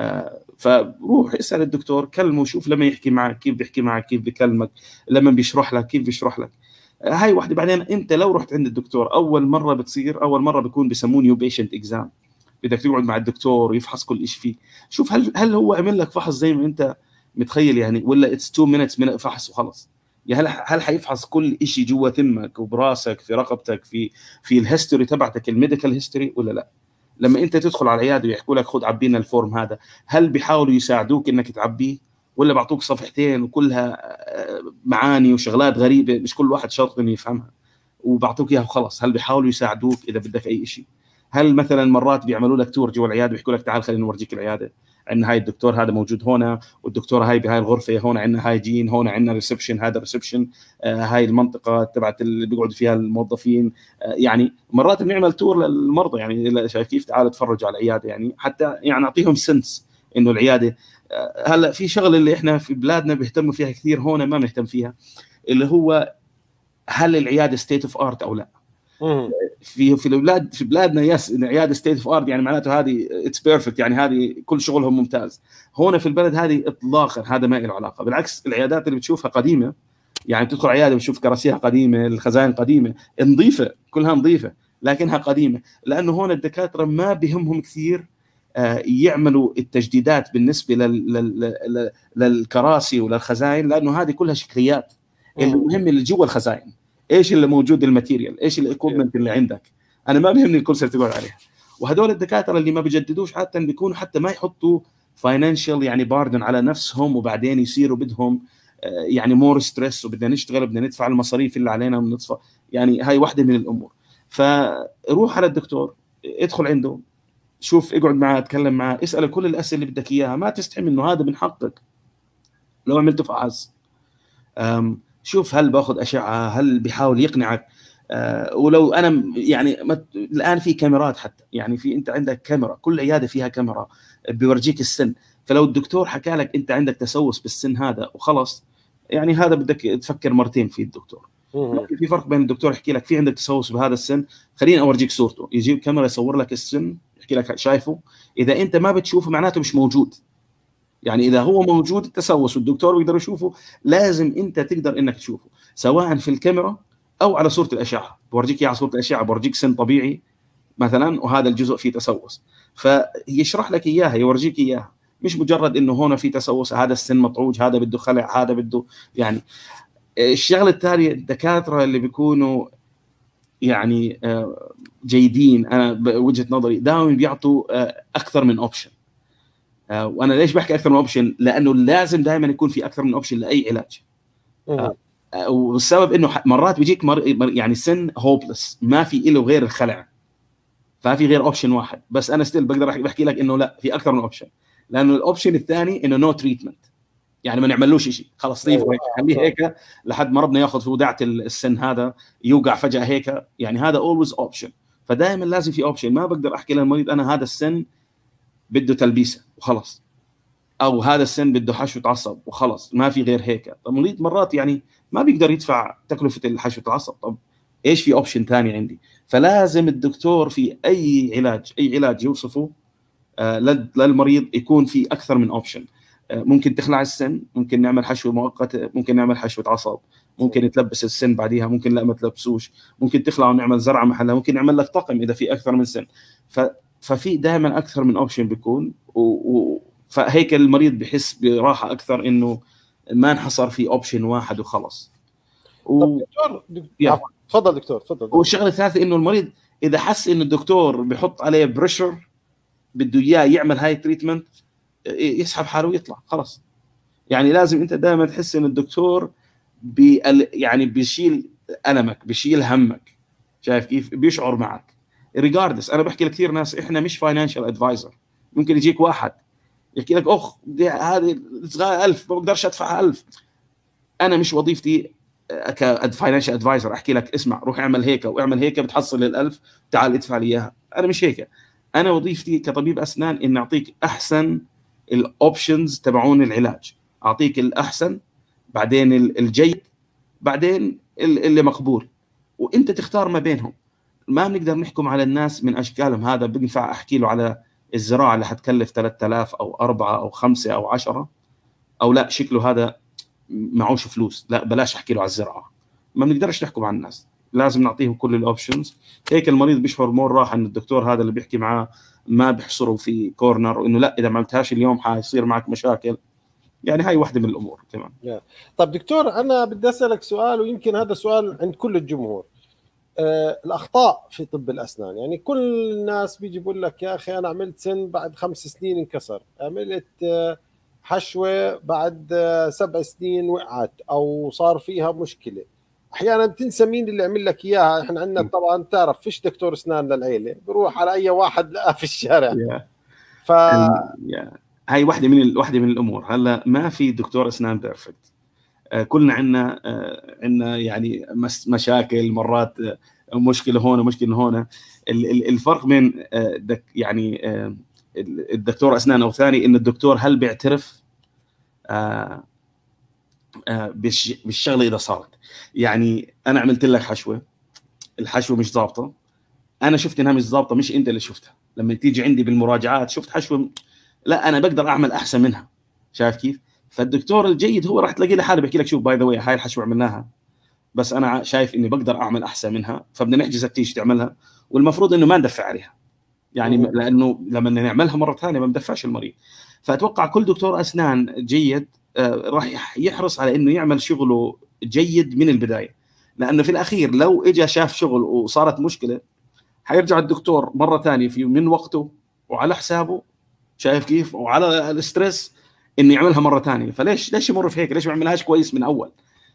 فروح اسال الدكتور، كلمه، شوف لما يحكي معك كيف بيحكي معك، كيف بيكلمك، لما بيشرح لك كيف بيشرح لك. هاي واحده. بعدين انت لو رحت عند الدكتور اول مره بتصير، اول مره بيكون بسموه نيو بيشنت اكزام، بدك تقعد مع الدكتور ويفحص كل شيء فيك. شوف هل هو عمل لك فحص زي ما انت متخيل يعني، ولا اتس 2 مينتس من فحص وخلص. يا هل حيفحص كل شيء جوا ثمك وبراسك في رقبتك في الهيستوري تبعتك الميديكال هيستوري ولا لا؟ لما انت تدخل على العياده ويحكوا لك خذ عبينا الفورم هذا، هل بيحاولوا يساعدوك انك تعبيه ولا بعطوك صفحتين وكلها معاني وشغلات غريبه مش كل واحد شاطر انه يفهمها وبعطوك اياها وخلص؟ هل بيحاولوا يساعدوك اذا بدك اي شيء؟ هل مثلا مرات بيعملوا لك تور جوا العياده ويحكوا لك تعال خلينا نورجيك العياده، عندنا هاي الدكتور هذا موجود هنا، والدكتوره هاي بهاي الغرفه، هون عندنا هايجين، هون عندنا ريسبشن، هذا ريسبشن، هاي المنطقه تبعت اللي بيقعدوا فيها الموظفين. يعني مرات بنعمل تور للمرضى، يعني شايف كيف، تعالوا تفرجوا على العياده، يعني حتى يعني نعطيهم سنس انه العياده. هلا في شغله اللي احنا في بلادنا بيهتموا فيها كثير، هون ما بنهتم فيها، اللي هو هل العياده ستيت اوف ارت او لا. في البلاد في بلادنا يس العياده ستيت اوف ارت، يعني معناته هذه اتس بيرفكت، يعني هذه كل شغلهم ممتاز. هون في البلد هذه اطلاقا هذا ما له علاقه، بالعكس العيادات اللي بتشوفها قديمه، يعني بتدخل عياده بتشوف كراسيها قديمه، الخزائن قديمه، نظيفه كلها نظيفه لكنها قديمه، لانه هون الدكاتره ما بهمهم كثير يعملوا التجديدات بالنسبه للكراسي وللخزائن، لانه هذه كلها شكليات. المهم اللي جوا الخزائن، ايش اللي موجود، الماتيريال، ايش الايكوبمنت اللي عندك. انا ما بيهمني الكرسي اللي تقعد عليها. وهدول الدكاتره اللي ما بيجددوش حتى بيكونوا حتى ما يحطوا فاينانشال يعني باردن على نفسهم، وبعدين يصيروا بدهم يعني مور ستريس، وبدنا نشتغل بدنا ندفع المصاريف اللي علينا وندفع، يعني هاي واحده من الامور. فروح على الدكتور، ادخل عنده، شوف، اقعد معاه، اتكلم معاه، اساله كل الاسئله اللي بدك اياها، ما تستحي انه هذا من حقك. لو عملت فحص شوف هل باخذ اشعه، هل بيحاول يقنعك. ولو انا يعني الان في كاميرات حتى، يعني في انت عندك كاميرا، كل عياده فيها كاميرا بيورجيك السن، فلو الدكتور حكى لك انت عندك تسوس بالسن هذا وخلص، يعني هذا بدك تفكر مرتين فيه الدكتور. في فرق بين الدكتور يحكي لك في عندك تسوس بهذا السن، خليني اورجيك صورته، يجيب كاميرا يصور لك السن، يحكي لك شايفه، اذا انت ما بتشوفه معناته مش موجود. يعني اذا هو موجود التسوس والدكتور بيقدر يشوفه، لازم انت تقدر انك تشوفه سواء في الكاميرا او على صوره الاشعه. بورجيك اياها على صوره الاشعه، بورجيك سن طبيعي مثلا وهذا الجزء فيه تسوس، فيشرح لك اياها، يورجيك اياها، مش مجرد انه هون في تسوس، هذا السن مطعوج، هذا بده خلع، هذا بده يعني. الشغله الثانيه الدكاتره اللي بيكونوا يعني جيدين، انا بوجهه نظري دائما بيعطوا اكثر من اوبشن. وانا ليش بحكي اكثر من اوبشن؟ لانه لازم دائما يكون في اكثر من اوبشن لاي علاج. والسبب انه مرات بيجيك يعني سن هوبلس، ما في له غير الخلع، فما في غير اوبشن واحد. بس انا ستيل بقدر بحكي لك انه لا، في اكثر من اوبشن. لانه الاوبشن الثاني انه نو تريتمنت، يعني ما نعملوش شيء، خلص ضيفه هيك، خليه هيك لحد ما ربنا ياخذ في وداعه السن هذا، يوقع فجاه هيك، يعني هذا اولويز اوبشن. فدائما لازم في اوبشن. ما بقدر احكي للمريض انا هذا السن بده تلبيسه وخلص، او هذا السن بده حشو عصب وخلص، ما في غير هيك. طب المريض مرات يعني ما بيقدر يدفع تكلفه الحشو العصب، طب ايش في اوبشن ثاني عندي؟ فلازم الدكتور في اي علاج يوصفه للمريض يكون في اكثر من اوبشن. ممكن تخلع السن، ممكن نعمل حشو مؤقت، ممكن نعمل حشوه عصب، ممكن تلبس السن بعديها، ممكن لا ما تلبسوش، ممكن تخلع ونعمل زرعه محلها، ممكن نعمل لك طقم اذا في اكثر من سن. ففي دائما اكثر من اوبشن بيكون، فهيك المريض بحس براحه اكثر انه ما انحصر في اوبشن واحد وخلص. طب دكتور تفضل دكتور تفضل. والشغله الثالثه انه المريض اذا حس انه الدكتور بيحط عليه بريشر بده اياه يعمل هاي تريتمنت، يسحب حاله ويطلع خلاص. يعني لازم انت دائما تحس ان الدكتور يعني بيشيل المك، بيشيل همك، شايف كيف؟ بيشعر معك ريجاردس. انا بحكي لكثير ناس احنا مش فاينانشال ادفايزر. ممكن يجيك واحد يحكي لك اخ هذه 1000 ما بقدرش ادفع 1000. انا مش وظيفتي كفاينانشال ادفايزر احكي لك اسمع روح اعمل هيك واعمل هيك بتحصل ال1000 تعال ادفع لي اياها. انا مش هيك. انا وظيفتي كطبيب اسنان ان اعطيك احسن الاوبشنز تبعون العلاج، اعطيك الاحسن، بعدين الجيد، بعدين اللي مقبول، وانت تختار ما بينهم. ما بنقدر نحكم على الناس من اشكالهم. هذا بينفع احكي له على الزراعه اللي حتكلف 3000 او 4 او 5 او 10، او لا شكله هذا معوش فلوس، لا بلاش احكي له على الزراعه. ما بنقدرش نحكم على الناس، لازم نعطيهم كل الاوبشنز. هيك المريض بيشعر مور راحه ان الدكتور هذا اللي بيحكي معاه ما بيحصره في كورنر، وانه لا اذا ما عملتهاش اليوم حيصير معك مشاكل. يعني هاي واحدة من الامور كمان. طب دكتور انا بدي اسالك سؤال، ويمكن هذا سؤال عند كل الجمهور. الاخطاء في طب الاسنان، يعني كل الناس بيجي بيقول لك يا اخي انا عملت سن بعد 5 سنين انكسر، عملت حشوه بعد 7 سنين وقعت او صار فيها مشكله. احيانا بتنسى مين اللي عمل لك اياها. احنا عندنا طبعا تعرف فيش دكتور اسنان للعيله، بروح على اي واحد لقاه في الشارع. هاي واحدة من الامور. هلا ما في دكتور اسنان بيرفكت، كلنا عندنا يعني مشاكل مرات، مشكله هون ومشكله هون. الفرق بين يعني الدكتور اسنان او ثاني ان الدكتور هل بيعترف بالشغله اذا صارت. يعني انا عملت لك حشوه، الحشوه مش ضابطه، انا شفت انها مش ضابطه، مش انت اللي شفتها. لما تيجي عندي بالمراجعات شفت حشوه لا انا بقدر اعمل احسن منها، شايف كيف؟ فالدكتور الجيد هو راح تلاقي له حاله بيحكي لك شوف باي ذا واي هاي الحشوه عملناها بس انا شايف اني بقدر اعمل احسن منها، فبدنا نحجزك تيجي تعملها، والمفروض انه ما ندفع عليها. يعني لانه لما نعملها مره ثانيه ما ندفعش المريض. فاتوقع كل دكتور اسنان جيد راح يحرص على انه يعمل شغله جيد من البدايه، لانه في الاخير لو اجى شاف شغل وصارت مشكله حيرجع الدكتور مره ثانيه في من وقته وعلى حسابه، شايف كيف؟ وعلى الستريس انه يعملها مره ثانيه. فليش يمر في هيك؟ ليش ما يعملهاش كويس من اول؟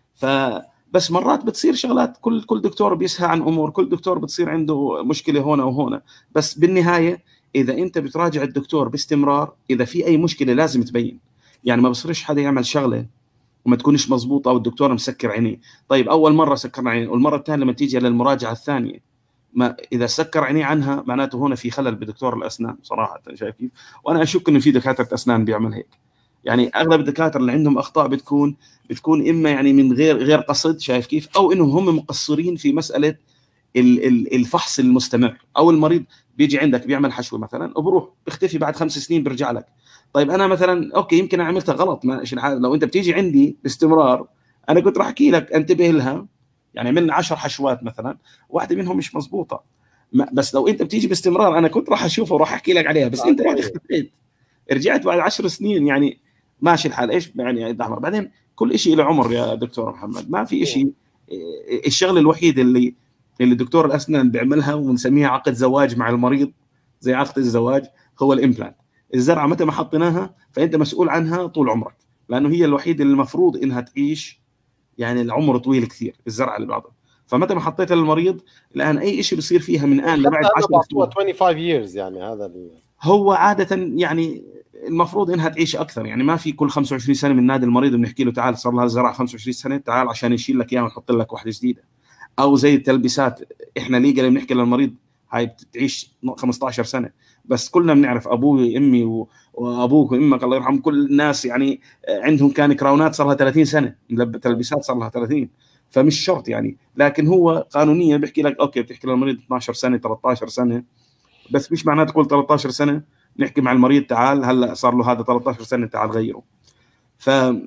بس مرات بتصير شغلات، كل دكتور بيسهى عن امور، كل دكتور بتصير عنده مشكله هون او هون. بس بالنهايه اذا انت بتراجع الدكتور باستمرار، اذا في اي مشكله لازم تبين. يعني ما بصيرش حدا يعمل شغله وما تكونش مضبوطه او الدكتور مسكر عينيه. طيب اول مره سكر عينيه، والمره الثانيه لما تيجي للمراجعه الثانيه ما اذا سكر عينيه عنها معناته هنا في خلل بدكتور الاسنان صراحه، شايف كيف؟ وانا اشك انه في دكاتره اسنان بيعمل هيك. يعني اغلب الدكاتره اللي عندهم اخطاء بتكون اما يعني من غير قصد، شايف كيف؟ او انهم هم مقصرين في مساله الفحص المستمر. او المريض بيجي عندك بيعمل حشوه مثلا وبروح بيختفي بعد 5 سنين بيرجع لك. طيب انا مثلا اوكي يمكن انا عملتها غلط، ماشي الحال. لو انت بتيجي عندي باستمرار انا كنت راح احكي لك انتبه لها. يعني عملنا 10 حشوات مثلا، واحده منهم مش مضبوطه، بس لو انت بتيجي باستمرار انا كنت راح اشوفها وراح احكي لك عليها. بس انت رحت اختفيت، رجعت بعد 10 سنين، يعني ماشي الحال. ايش يعني بعدين كل شيء له عمر يا دكتور محمد، ما في شيء. الشغله الوحيد اللي دكتور الاسنان بيعملها ونسميها عقد زواج مع المريض زي عقد الزواج هو الامبلانت. الزرعه متى ما حطيناها فانت مسؤول عنها طول عمرك، لانه هي الوحيده اللي المفروض انها تعيش يعني العمر طويل كثير، الزرعه اللي بعضها. فمتى ما حطيتها للمريض الان اي شيء بيصير فيها من الان لبعد 10 سنين 25 years يعني هذا هو عاده يعني المفروض انها تعيش اكثر، يعني ما في كل 25 سنه من نادي المريض بنحكي له تعال صار لها زراعه 25 سنه تعال عشان يشيل لك اياها ونحط لك واحده جديده. او زي التلبيسات، احنا ليجل بنحكي للمريض هاي بتعيش 15 سنه، بس كلنا بنعرف ابوي امي وابوك وامك الله يرحم كل الناس يعني عندهم كان كراونات صار لها 30 سنه، تلبيسات صار لها 30، فمش شرط يعني. لكن هو قانونيا بيحكي لك اوكي بتحكي للمريض 12 سنه 13 سنه، بس مش معناته تقول 13 سنه نحكي مع المريض تعال هلا صار له هذا 13 سنه تعال غيره. ف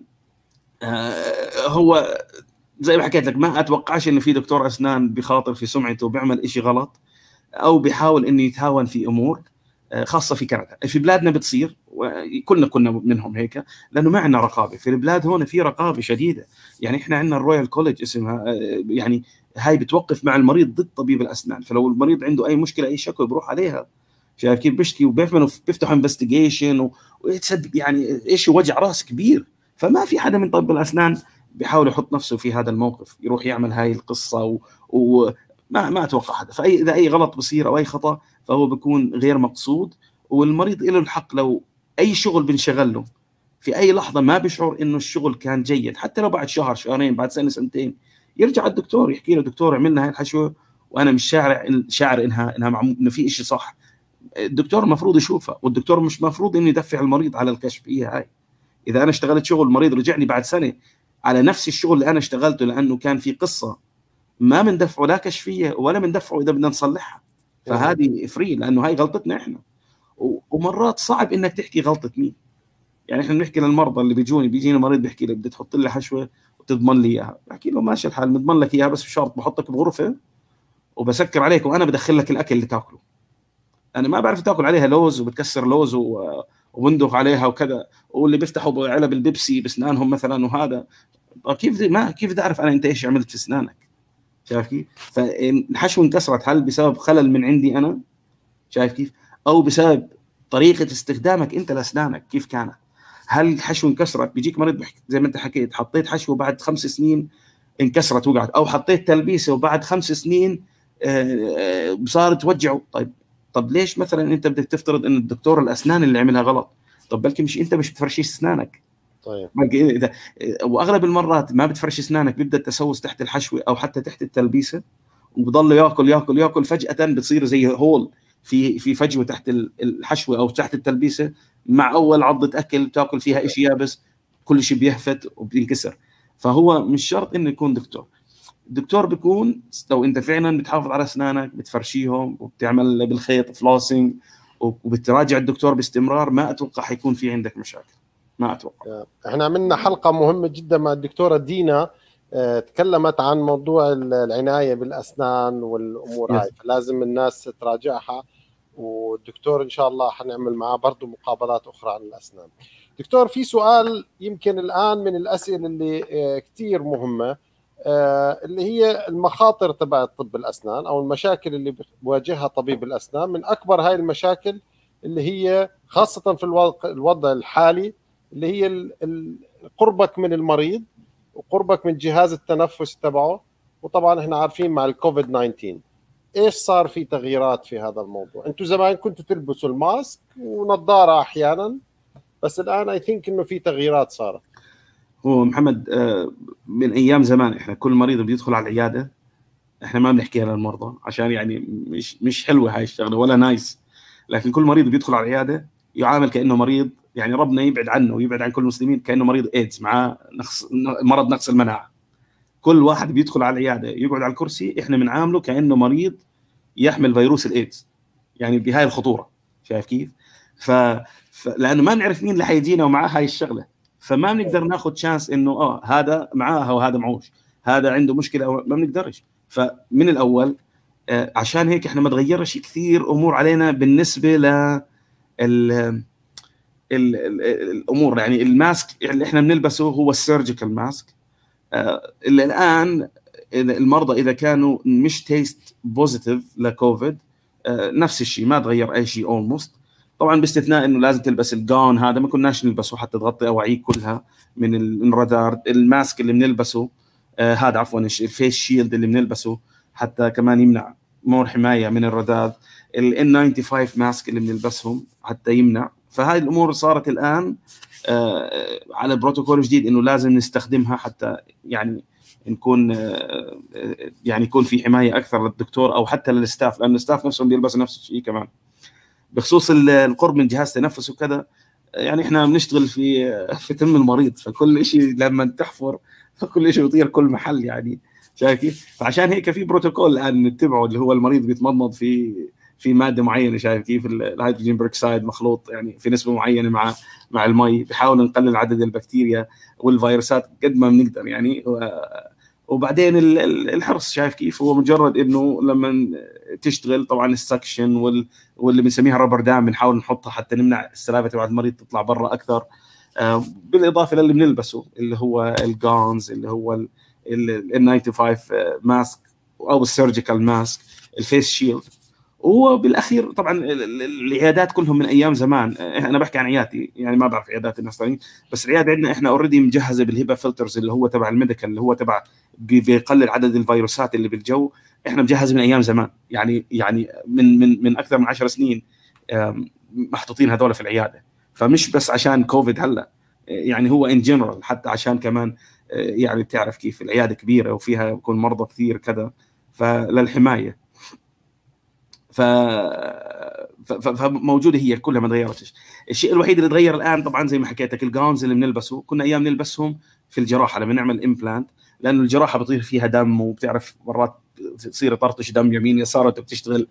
هو زي ما حكيت لك ما اتوقعش انه في دكتور اسنان بخاطر في سمعته وبيعمل شيء غلط او بيحاول انه يتهاون في امور، خاصه في كندا. في بلادنا بتصير كنا منهم هيك، لانه ما عندنا رقابه. في البلاد هون في رقابه شديده، يعني احنا عندنا الرويال كوليج اسمها، يعني هاي بتوقف مع المريض ضد طبيب الاسنان، فلو المريض عنده اي مشكله اي شكوى بروح عليها. شايف كيف بيشكي وبيفتحوا انفستيجيشن ويتسبب يعني شيء وجع راس كبير. فما في حدا من طب الاسنان بيحاول يحط نفسه في هذا الموقف يروح يعمل هاي القصه ما اتوقع حدا. اذا اي غلط بصير او اي خطا فهو بيكون غير مقصود، والمريض له الحق لو اي شغل بنشغل له في اي لحظه ما بيشعر انه الشغل كان جيد، حتى لو بعد شهر شهرين بعد سنه سنتين يرجع الدكتور يحكي له دكتور عملنا هاي الحشوه وانا مش شاعر انه في شيء صح. الدكتور المفروض يشوفها، والدكتور مش مفروض انه يدفع المريض على الكشف. هاي اذا انا اشتغلت شغل المريض رجع لي بعد سنه على نفس الشغل اللي انا اشتغلته لانه كان في قصه، ما بندفعه لا كشفيه ولا بندفعه اذا بدنا نصلحها. فهذه فري لانه هاي غلطتنا احنا. ومرات صعب انك تحكي غلطه مين. يعني احنا بنحكي للمرضى اللي بيجينا مريض بيحكي لي بدي تحط لي حشوه وتضمن لي اياها، بحكي له ماشي الحال بضمن لك اياها بس بشرط بحطك بغرفه وبسكر عليك وانا بدخل لك الاكل اللي تاكله. انا ما بعرف تاكل عليها لوز وبتكسر لوز وبندق عليها وكذا، واللي بيفتحوا علب البيبسي باسنانهم مثلا وهذا. كيف بدي اعرف انا انت ايش عملت في اسنانك؟ شايف كيف؟ فالحشوه انكسرت هل بسبب خلل من عندي انا؟ شايف كيف؟ او بسبب طريقه استخدامك انت لاسنانك كيف كانت؟ هل الحشوه انكسرت؟ بيجيك مريض زي ما انت حكيت حطيت حشوه بعد 5 سنين انكسرت وقعت، او حطيت تلبيسه وبعد 5 سنين صارت توجعه. طب ليش مثلا انت بدك تفترض ان الدكتور الاسنان اللي عملها غلط؟ طب بلكي مش انت مش بتفرشيش اسنانك. طيب واغلب المرات ما بتفرش اسنانك، بيبدا التسوس تحت الحشوه او حتى تحت التلبيسه، وبضل ياكل ياكل ياكل، فجاه بتصير زي هول في فجوه تحت الحشوه او تحت التلبيسه، مع اول عضه اكل تاكل فيها شيء يابس كل شيء بيهفت وبينكسر. فهو مش شرط انه يكون دكتور. الدكتور بيكون لو انت فعلا بتحافظ على اسنانك بتفرشيهم وبتعمل بالخيط فلوسنج وبتراجع الدكتور باستمرار، ما اتوقع حيكون في عندك مشاكل، ما اتوقع. احنا عملنا حلقه مهمه جدا مع الدكتوره دينا، تكلمت عن موضوع العنايه بالاسنان والامور هاي، فلازم الناس تراجعها، والدكتور ان شاء الله حنعمل معاه برضه مقابلات اخرى عن الاسنان. دكتور في سؤال يمكن الان من الاسئله اللي كثير مهمه، اللي هي المخاطر تبع طب الاسنان او المشاكل اللي بواجهها طبيب الاسنان. من اكبر هاي المشاكل اللي هي خاصه في الوضع الحالي اللي هي قربك من المريض وقربك من جهاز التنفس تبعه. وطبعا احنا عارفين مع الكوفيد 19 ايش صار في تغييرات في هذا الموضوع. انتم زمان كنتوا تلبسوا الماسك ونظاره احيانا، بس الان اي ثينك انه في تغييرات صارت. هو محمد من ايام زمان احنا كل مريض بيدخل على العياده احنا ما بنحكيها للمرضى عشان يعني مش حلوه هاي الشغله ولا نايس، لكن كل مريض بيدخل على العياده يعامل كانه مريض، يعني ربنا يبعد عنه ويبعد عن كل المسلمين، كانه مريض ايدز معاه مرض نقص المناعه. كل واحد بيدخل على العياده يقعد على الكرسي احنا بنعامله كانه مريض يحمل فيروس الايدز، يعني بهاي الخطوره. شايف كيف؟ لانه ما نعرف مين اللي حيجينا ومعاه هاي الشغله، فما بنقدر ناخذ شانس انه هذا معاها وهذا معوش، هذا عنده مشكله أو ما بنقدرش. فمن الاول عشان هيك احنا ما تغيرش كثير امور علينا بالنسبه ل الامور. يعني الماسك اللي احنا بنلبسه هو السيرجيكال ماسك. اللي الان المرضى اذا كانوا مش تيست بوزيتيف لكوفيد نفس الشيء ما تغير اي شيء اولموست، طبعا باستثناء انه لازم تلبس الجون، هذا ما كناش نلبسه حتى تغطي اواعيك كلها من الرادار. الماسك اللي بنلبسه هذا عفوا الفيس شيلد اللي بنلبسه حتى كمان يمنع مور حمايه من الرذاذ، ال N95 ماسك اللي بنلبسهم حتى يمنع. فهاي الامور صارت الان على بروتوكول جديد انه لازم نستخدمها حتى يعني نكون يعني يكون في حمايه اكثر للدكتور او حتى للستاف، لان الستاف نفسهم بيلبسوا نفس الشيء كمان. بخصوص القرب من جهاز تنفس وكذا، يعني احنا بنشتغل في تم المريض، فكل شيء لما تحفر كل شيء بيطير كل محل يعني، شايف كيف؟ فعشان هيك في بروتوكول الان نتبعه، اللي هو المريض بيتمضمض في ماده معينه، شايف كيف؟ الهيدروجين بيروكسيد مخلوط يعني في نسبه معينه مع المي، بحاول نقلل عدد البكتيريا والفيروسات قد ما بنقدر يعني. وبعدين الحرص، شايف كيف؟ هو مجرد انه لما تشتغل طبعا السكشن واللي بنسميها رابر دام بنحاول نحطها حتى نمنع السلابه تبع المريض تطلع برا اكثر، بالاضافه للي بنلبسه اللي هو الجونز، اللي هو ال N95 ماسك او السيرجيكال ماسك، الفيس شيلد. وبالاخير طبعا العيادات كلهم من ايام زمان، انا بحكي عن عيادتي يعني، ما بعرف عيادات الناس الثانيين، بس العياده عندنا احنا اوريدي مجهزه بالهيبا فلترز اللي هو تبع الميديكال، اللي هو تبع بيقلل عدد الفيروسات اللي بالجو. احنا مجهز من ايام زمان يعني من اكثر من 10 سنين محطوطين هذول في العياده، فمش بس عشان كوفيد هلا يعني، هو ان جنرال حتى عشان كمان يعني بتعرف كيف العياده كبيره وفيها بكون مرضى كثير كذا، فللحمايه فموجوده هي كلها ما تغيرتش. الشيء الوحيد اللي تغير الان طبعا زي ما حكيت لك الجاونز اللي بنلبسه، كنا ايام نلبسهم في الجراحه لما نعمل امبلانت، لانه الجراحه بطير فيها دم وبتعرف مرات تصير طرطش دم يمين يسار وانت بتشتغل،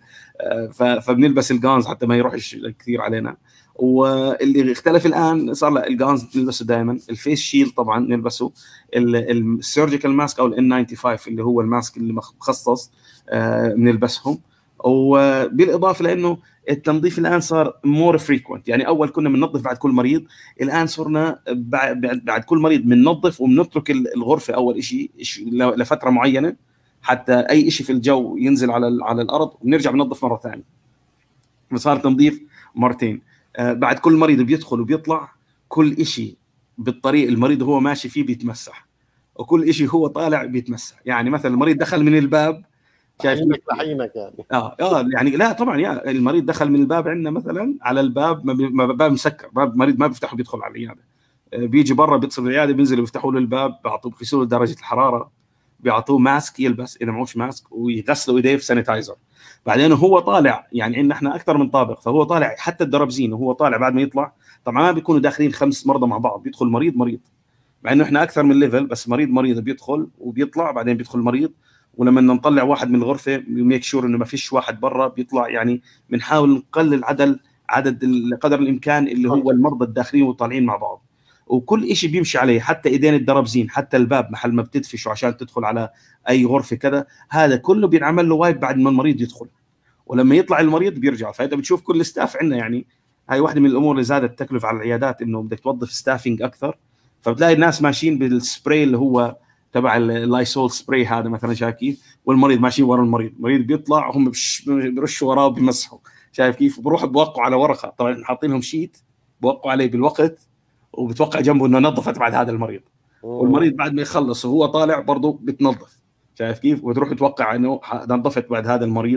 فبنلبس الجاونز حتى ما يروحش كثير علينا. واللي اختلف الان صار لا الجاونز نلبسه دائما، الفيس شيلد طبعا نلبسه، السيرجيكال ماسك او ال N95 اللي هو الماسك اللي مخصص بنلبسهم. وبالاضافه لانه التنظيف الان صار مور فريكوينت، يعني اول كنا بننظف بعد كل مريض، الان صرنا بعد كل مريض بننظف وبنترك الغرفه اول شيء لفتره معينه حتى اي شيء في الجو ينزل على الارض، ونرجع بننظف مره ثانيه. فصار تنظيف مرتين بعد كل مريض بيدخل وبيطلع، كل شيء بالطريق المريض هو ماشي فيه بيتمسح، وكل شيء هو طالع بيتمسح. يعني مثلا المريض دخل من الباب، شايف لحينك يعني يعني لا طبعا يا المريض دخل من الباب عندنا مثلا على الباب باب مسكر، باب مريض ما بيفتحه بيدخل على العياده، بيجي برا بيتصل بالعياده بينزلوا بيفتحوا له الباب، بيعطوه بيقيسوا له درجه الحراره، بيعطوه ماسك يلبس اذا معوش ماسك، ويغسلوا ايديه في سانيتايزر. بعدين هو طالع يعني عندنا احنا اكثر من طابق، فهو طالع حتى الدرابزين وهو طالع بعد ما يطلع طبعا ما بيكونوا داخلين 5 مرضى مع بعض، بيدخل مريض مع انه احنا اكثر من ليفل، بس مريض بيدخل وبيطلع، بعدين بيدخل مريض، ولما نطلع واحد من الغرفه ميك شور انه ما فيش واحد برا بيطلع، يعني بنحاول نقلل عدد قدر الامكان اللي هو المرضى الداخلين والطالعين مع بعض. وكل شيء بيمشي عليه، حتى ايدين الدرابزين، حتى الباب محل ما بتدفشوا عشان تدخل على اي غرفه كذا، هذا كله بينعمل له وايب بعد ما المريض يدخل، ولما يطلع المريض بيرجع. فانت بتشوف كل ستاف عندنا، يعني هاي واحده من الامور اللي زادت التكلفه على العيادات، انه بدك توظف ستافينج اكثر، فبتلاقي الناس ماشيين بالسبراي اللي هو تبع اللايسول سبراي هذا مثلا، شايف كيف؟ والمريض ماشي ورا المريض بيطلع هم بيرشوا وراه وبيمسحوا، شايف كيف؟ بروحوا بوقعوا على ورقه، طبعا حاطين لهم شيت بوقعوا عليه بالوقت، وبتوقع جنبه انه نظفت بعد هذا المريض. والمريض بعد ما يخلص وهو طالع برضه بتنظف، شايف كيف؟ وتروح توقع انه نظفت بعد هذا المريض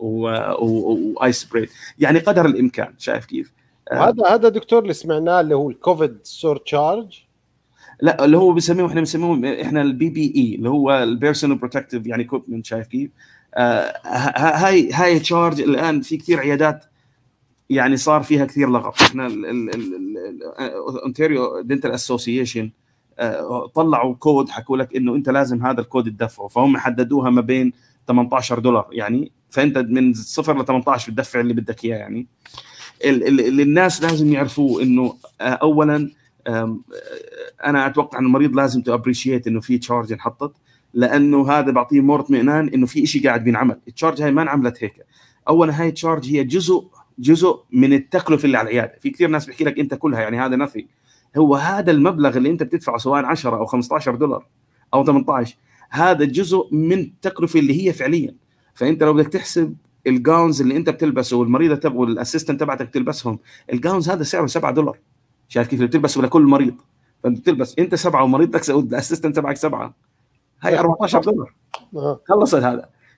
واي سبراي، يعني قدر الامكان، شايف كيف؟ هذا دكتور اللي سمعناه اللي هو الكوفيد سورتشارج، لا اللي هو احنا بنسميه احنا البي بي اي اللي هو البيرسونال بروتكتيف يعني اكويبمنت، شايف كيف؟ هاي تشارج الان في كثير عيادات يعني صار فيها كثير لغط. احنا اونتاريو دنتال اسوسيشن طلعوا كود، حكوا لك انه انت لازم هذا الكود تدفعه، فهم حددوها ما بين $18 يعني، فانت من 0 ل 18 بتدفع اللي بدك اياه. يعني اللي الناس لازم يعرفوه انه اولا انا اتوقع ان المريض لازم تو ابريشيت انه في تشارج انحطت، لانه هذا بعطيه مور اطمئنان انه في شيء قاعد بينعمل. التشارج هاي ما انعملت هيك، اولا هاي التشارج هي جزء من التكلفه اللي على العياده. في كثير ناس بيحكي لك انت كلها يعني هذا نثينج، هو هذا المبلغ اللي انت بتدفعه سواء 10 او $15 او 18، هذا جزء من التكلفه اللي هي فعليا. فانت لو بدك تحسب الجاونز اللي انت بتلبسه والمريضه تبع والاسيستنت تبعتك تلبسهم، الجاونز هذا سعره $7، شايف كيف؟ اللي بتلبسه لكل مريض، فانت بتلبس انت 7 ومريضك الاسيستنت تبعك 7، هاي $14 خلصت هذا.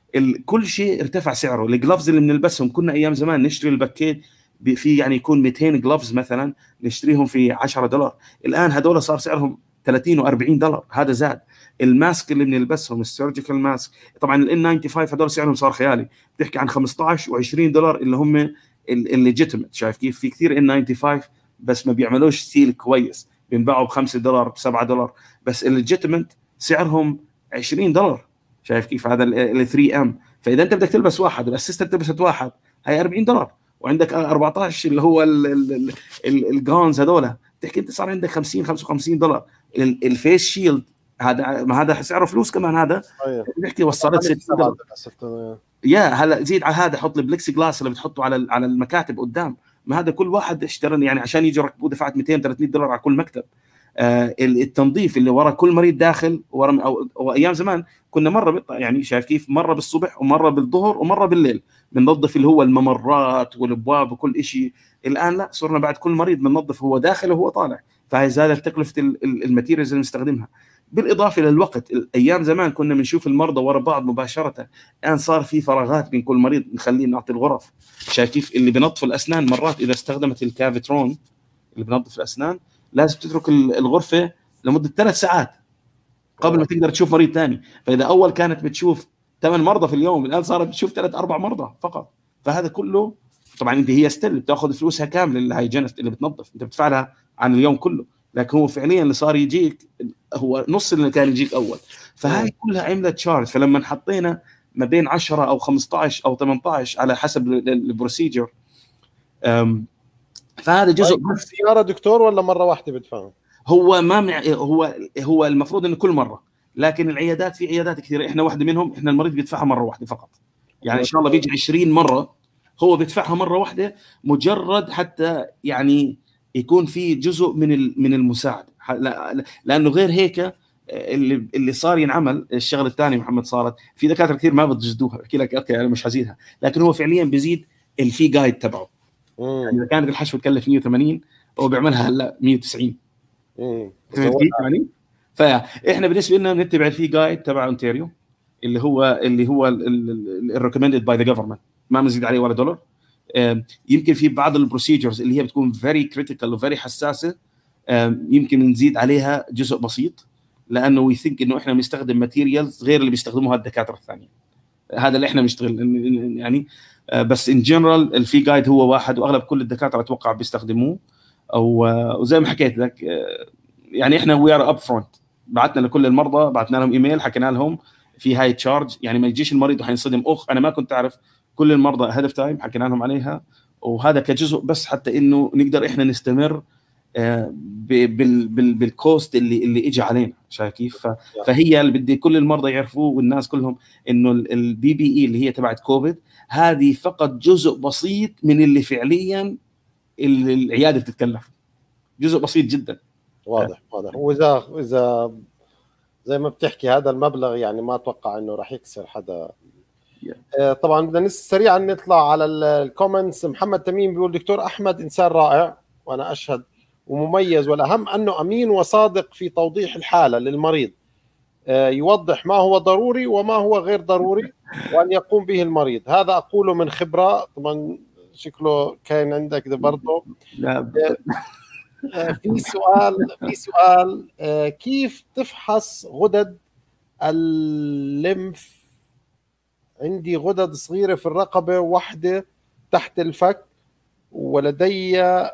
كل شيء ارتفع سعره. الجلوفز اللي بنلبسهم كنا ايام زمان نشتري الباكيت في يعني يكون 200 جلوفز مثلا نشتريهم في $10، الان هذول صار سعرهم 30 و40$. هذا زاد. الماسك اللي بنلبسهم السيرجيكال ماسك، طبعا الN 95 هذول سعرهم صار خيالي، بتحكي عن 15 و$20 اللي هم الليجيتيمت. شايف كيف؟ في كثير N 95 بس ما بيعملوش سيل كويس، بينباعوا $5 $7، بس الليجيتيمت سعرهم $20. شايف كيف؟ هذا ال 3M. فاذا انت بدك تلبس واحد والاسيستنت لبست واحد هي $40، وعندك 14 اللي هو الجونز هذول، تحكي انت صار عندك 50 $55. الفيس شيلد هذا سعره فلوس كمان. هذا بنحكي وصلت $60. يا هلا زيد على هذا حط البلكسي جلاس اللي بتحطه على المكاتب قدام، ما هذا كل واحد اشترى يعني عشان يجي يركبوه دفعت $200-300 على كل مكتب. التنظيف اللي ورا كل مريض داخل ورا، أو ايام زمان كنا مره يعني شايف كيف، مره بالصبح ومره بالظهر ومره بالليل بننظف اللي هو الممرات والابواب وكل شيء. الان لا، صرنا بعد كل مريض بننظف هو داخل وهو طالع، فهي زادت تكلفه الماتيريالز اللي بنستخدمها. بالاضافه للوقت، ايام زمان كنا بنشوف المرضى ورا بعض مباشره، الان صار في فراغات بين كل مريض، نخليه نعطي الغرف. شايف كيف؟ اللي بنظف الاسنان مرات اذا استخدمت الكافيترون اللي بنظف الاسنان لازم تترك الغرفه لمده 3 ساعات قبل ما تقدر تشوف مريض ثاني. فاذا اول كانت بتشوف 8 مرضى في اليوم، الان صارت بتشوف 3-4 مرضى فقط. فهذا كله طبعا انت هي ستيل بتاخذ فلوسها كامله للهايجينست اللي بتنظف، انت بتدفع لها عن اليوم كله، لكن هو فعليا اللي صار يجيك هو نص اللي كان يجيك اول. فهاي كلها عملت تشارج. فلما حطينا ما بين 10 أو 15 أو 18 على حسب البروسيجر، فهذا جزء بس سيارة دكتور ولا مرة واحدة بدفعهم؟ هو ما هو المفروض انه كل مره، لكن العيادات في عيادات كثيره، احنا واحده منهم، احنا المريض بيدفعها مره واحده فقط. يعني ان شاء الله بيجي 20 مره هو بيدفعها مره واحده، مجرد حتى يعني يكون في جزء من المساعده، لانه غير هيك اللي صار ينعمل الشغله الثانيه محمد، صارت في دكاتره كثير ما بتجدوها، احكي لك اوكي انا مش هزيدها، لكن هو فعليا بيزيد الفي جايد تبعه. يعني اذا كانت الحشوه تكلف 180 هو بيعملها هلا 190. فاحنا بالنسبه لنا بنتبع الفي جايد تبع اونتاريو اللي هو الريكومندد باي ذا جفرمنت، ما بنزيد عليه ولا دولار. يمكن في بعض البروسيجرز اللي هي بتكون فيري كريتيكال وفيري حساسه يمكن نزيد عليها جزء بسيط، لانه وي ثينك انه احنا بنستخدم ماتيريالز غير اللي بيستخدموها الدكاتره الثانيين. هذا اللي احنا بنشتغل يعني. بس ان جنرال الفي جايد هو واحد، واغلب كل الدكاتره اتوقع بيستخدموه. وزي ما حكيت لك يعني احنا وي ار اب فرونت، بعثنا لكل المرضى، بعثنا لهم ايميل، حكينا لهم في هاي تشارج، يعني ما يجيش المريض وحينصدم انا ما كنت اعرف. كل المرضى هيد اوف تايم حكينا لهم عليها، وهذا كجزء بس حتى انه نقدر احنا نستمر بالكوست اللي اجى علينا. شايف كيف؟ فهي اللي بدي كل المرضى يعرفوه والناس كلهم انه البي بي اي اللي هي تبعت كوفيد هذه فقط جزء بسيط من اللي فعليا العياده بتتكلف، جزء بسيط جدا. واضح. واذا زي ما بتحكي هذا المبلغ يعني ما اتوقع انه راح يكسر حدا. طبعا بدنا سريعا نطلع على الكومنتس. محمد تميم بيقول دكتور احمد انسان رائع وانا اشهد ومميز، والاهم انه امين وصادق في توضيح الحاله للمريض، يوضح ما هو ضروري وما هو غير ضروري وان يقوم به المريض. هذا اقوله من خبره. طبعا شكله كان عندك ده برضه. في سؤال كيف تفحص غدد الليمف؟ عندي غدد صغيرة في الرقبة، واحدة تحت الفك، ولدي يا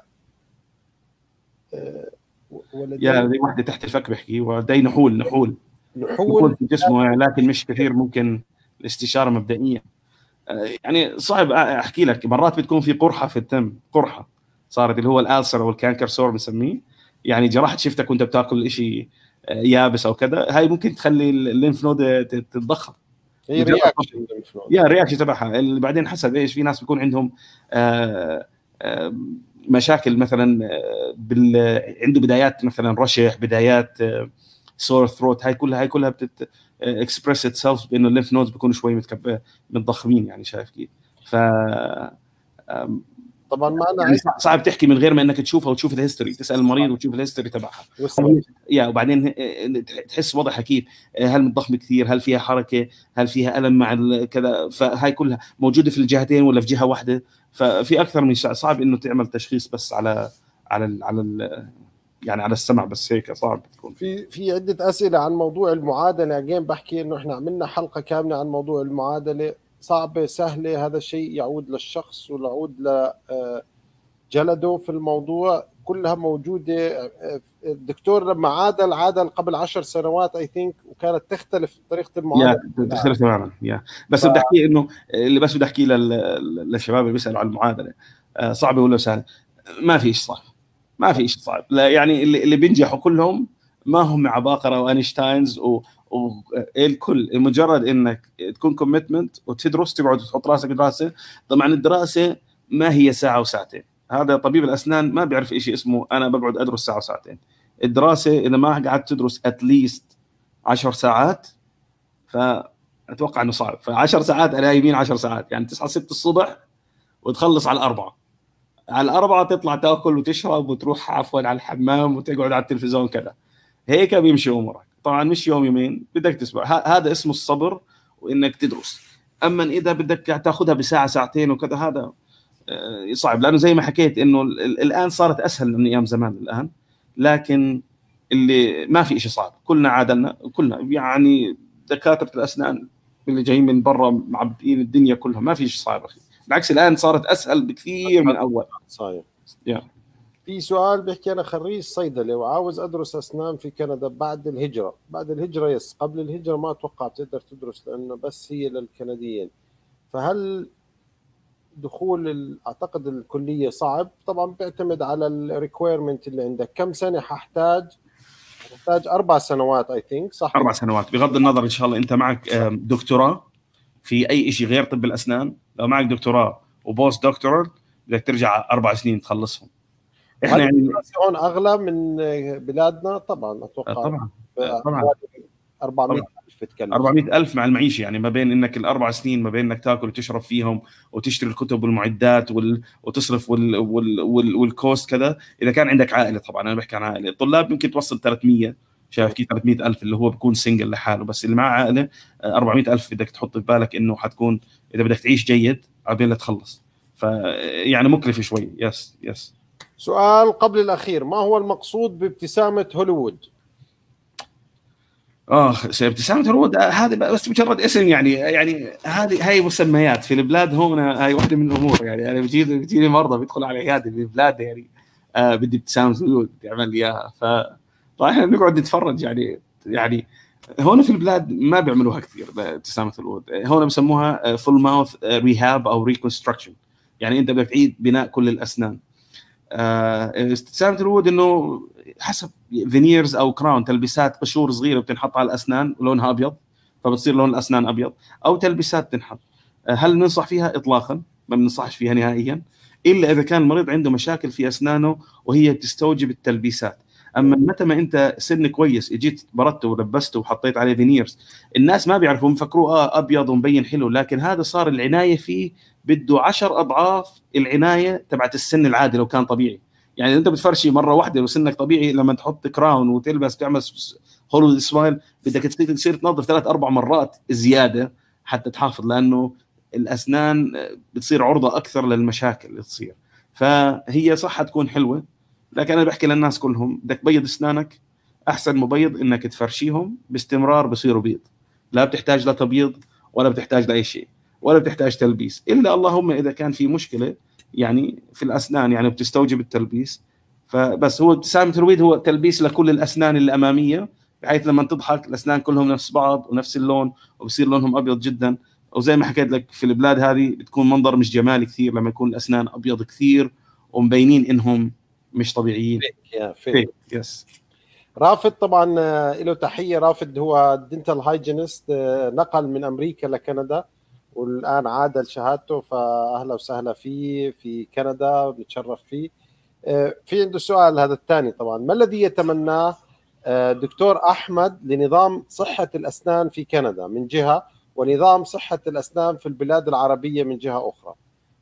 دي واحدة تحت الفك بحكي، ولدي نحول في جسمه، لكن مش كثير، ممكن الاستشارة مبدئية. يعني صعب احكي لك، مرات بتكون في قرحة في التم، قرحة صارت اللي هو الالسر او الكانكر سور بنسميه، يعني جراحة شفتك وانت بتاكل شيء يابس او كذا، هاي ممكن تخلي الليمف نود تتضخم. هي رياكشن الرياكشن تبعها اللي بعدين حسب ايش. في ناس بيكون عندهم مشاكل مثلا عنده بدايات مثلا رشح، بدايات سور ثروت، هاي كلها اكسبريس اتسلف بانه الليمف نودز بيكونوا شوي متضخمين، يعني شايف كيف. ف طبعا ما انا يعني صعب تحكي من غير ما انك تشوفها وتشوف الهيستوري، تسال المريض وتشوف الهيستوري تبعها يا وبعدين تحس وضعها كيف، هل متضخمه كثير، هل فيها حركه، هل فيها الم مع كذا، فهاي كلها موجوده في الجهتين ولا في جهه واحده. ففي اكثر من صعب انه تعمل تشخيص بس على يعني على السمع بس، هيك صعب تكون. في عده اسئله عن موضوع المعادله. اجين بحكي انه احنا عملنا حلقه كامله عن موضوع المعادله، صعبه سهله، هذا الشيء يعود للشخص ويعود لجلده في الموضوع، كلها موجوده. الدكتور لما عادل قبل 10 سنوات اي ثينك، وكانت تختلف طريقه المعادله، تختلف تماما. بس بدي احكي انه اللي بس بدي احكيه للشباب اللي بيسالوا عن المعادله صعبه ولا سهله، ما في شيء صعب، ما في شيء صعب. لا يعني اللي بينجحوا كلهم ما هم عباقره واينشتاينز والكل، مجرد انك تكون كوميتمنت وتدرس، تقعد تحط راسك بدراسه. طبعا الدراسه ما هي ساعه وساعتين، هذا طبيب الاسنان ما بيعرف شيء اسمه انا بقعد ادرس ساعه وساعتين. الدراسه اذا ما قعدت تدرس اتليست 10 ساعات فاتوقع انه صعب. ف10 ساعات على يمين 10 ساعات، يعني 9 6 الصبح وتخلص على 4، على 4 تطلع تاكل وتشرب وتروح عفوا على الحمام وتقعد على التلفزيون كذا. هيك بيمشي امورك. طبعا مش يوم يومين، بدك تسبق. هذا اسمه الصبر وانك تدرس. اما اذا بدك تاخذها بساعه ساعتين وكذا هذا صعب، لانه زي ما حكيت انه الان صارت اسهل من ايام زمان الان، لكن اللي ما في شيء صعب. كلنا عادلنا، كلنا يعني دكاتره الاسنان اللي جايين من برا معبئين الدنيا كلها، ما في شيء صعب اخي، بالعكس الان صارت اسهل بكثير من اول. صحيح. في سؤال بيحكي انا خريج صيدله وعاوز ادرس اسنان في كندا بعد الهجره. بعد الهجره يس، قبل الهجره ما اتوقع بتقدر تدرس لانه بس هي للكنديين. فهل دخول اعتقد الكليه صعب؟ طبعا بيعتمد على الريكويرمنت اللي عندك. كم سنه ححتاج 4 سنوات اي ثينك، صح؟ 4 سنوات بغض النظر ان شاء الله انت معك دكتوراه في اي شيء غير طب الاسنان. لو معك دكتوراه وبوست دكتورال بدك ترجع 4 سنين تخلصهم. احنا يعني هون اغلى من بلادنا طبعا اتوقع. طبعا 400,000 بتكلم، 400,000 مع المعيشه، يعني ما بين انك ال4 سنين ما بين انك تاكل وتشرب فيهم وتشتري الكتب والمعدات وتصرف والكوست كذا. اذا كان عندك عائله، طبعا انا بحكي عن عائله، الطلاب يمكن توصل 300، شايف كيف 300,000 اللي هو بيكون سنجل لحاله. بس اللي معه عائله 400,000 بدك تحط في بالك انه حتكون اذا بدك تعيش جيد عبين لا تخلص. فيعني مكلف شوي. يس. سؤال قبل الاخير، ما هو المقصود بابتسامه هوليوود؟ ابتسامة هوليوود هذه بس مجرد اسم، يعني هاي مسميات في البلاد هون. هاي واحدة من الامور، يعني انا بيجيني مرضى بيدخل على عيادة في البلاد يعني بدي ابتسامة هوليوود تعمل لي اياها. فاحنا نقعد نتفرج يعني هون في البلاد ما بيعملوها كثير ابتسامة هوليوود. هون بسموها فول ماوث ريهاب او ريكونستراكشن، يعني انت بدك تعيد بناء كل الاسنان. ابتسامة هوليوود انه حسب فينيرز او كراون، تلبيسات قشور صغيره بتنحط على الاسنان ولونها ابيض فبتصير لون الاسنان ابيض، او تلبيسات تنحط. هل ننصح فيها؟ اطلاقا ما بننصحش فيها نهائيا، الا اذا كان المريض عنده مشاكل في اسنانه وهي تستوجب التلبيسات. اما متى ما انت سن كويس اجيت بردته ولبسته وحطيت عليه فينيرز، الناس ما بيعرفوا، بفكروه ابيض ومبين حلو، لكن هذا صار العنايه فيه بده 10 اضعاف العنايه تبعت السن العادي لو كان طبيعي. يعني انت بتفرشي مره واحده لو سنك طبيعي، لما تحط كراون وتلبس تعمل هولو سمايل بدك تصير تنظف 3 4 مرات زياده حتى تحافظ، لانه الاسنان بتصير عرضه اكثر للمشاكل اللي تصير. فهي صح تكون حلوه، لكن انا بحكي للناس كلهم بدك تبيض اسنانك، احسن مبيض انك تفرشيهم باستمرار بصيروا بيض. لا بتحتاج لا تبييض ولا بتحتاج لاي شيء ولا بتحتاج تلبيس، الا اللهم اذا كان في مشكله يعني في الاسنان يعني بتستوجب التلبيس. فبس هو ابتسامة هوليوود هو تلبيس لكل الاسنان الاماميه، بحيث لما تضحك الاسنان كلهم نفس بعض ونفس اللون وبصير لونهم ابيض جدا. وزي ما حكيت لك في البلاد هذه بتكون منظر مش جمالي كثير لما يكون الاسنان ابيض كثير ومبينين انهم مش طبيعيين. فيك. يس. رافد طبعا له تحيه. رافد هو دنتال هايجينست، نقل من امريكا لكندا والان عاد شهادته، فاهلا وسهلا فيه في كندا، بنتشرف فيه. في عنده سؤال هذا الثاني طبعا، ما الذي يتمناه دكتور احمد لنظام صحه الاسنان في كندا من جهه، ونظام صحه الاسنان في البلاد العربيه من جهه اخرى؟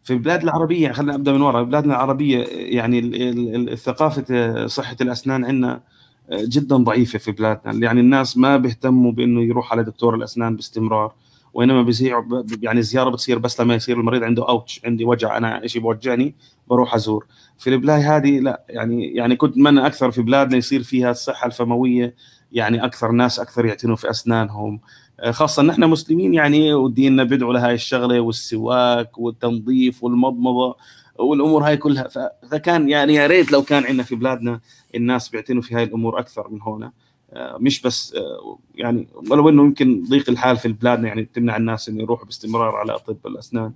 في البلاد العربيه، خلينا نبدا من ورا، بلادنا العربيه يعني ثقافه صحه الاسنان عندنا جدا ضعيفه في بلادنا. يعني الناس ما بيهتموا بانه يروح على دكتور الاسنان باستمرار، وانما يعني زياره بتصير بس لما يصير المريض عنده اوتش، عندي وجع، انا شيء بوجعني بروح ازور. في البلاد هذه لا، يعني كنت اتمنى اكثر في بلادنا يصير فيها الصحه الفمويه، يعني اكثر ناس اكثر يعتنوا في اسنانهم، خاصه نحن مسلمين يعني، وديننا بيدعو لهاي الشغله، والسواك والتنظيف والمضمضه والامور هاي كلها. فكان يعني يا ريت لو كان عندنا في بلادنا الناس بيعتنوا في هاي الامور اكثر من هون. مش بس يعني، ولو انه يمكن ضيق الحال في بلادنا يعني تمنع الناس انه يروحوا باستمرار على اطباء الاسنان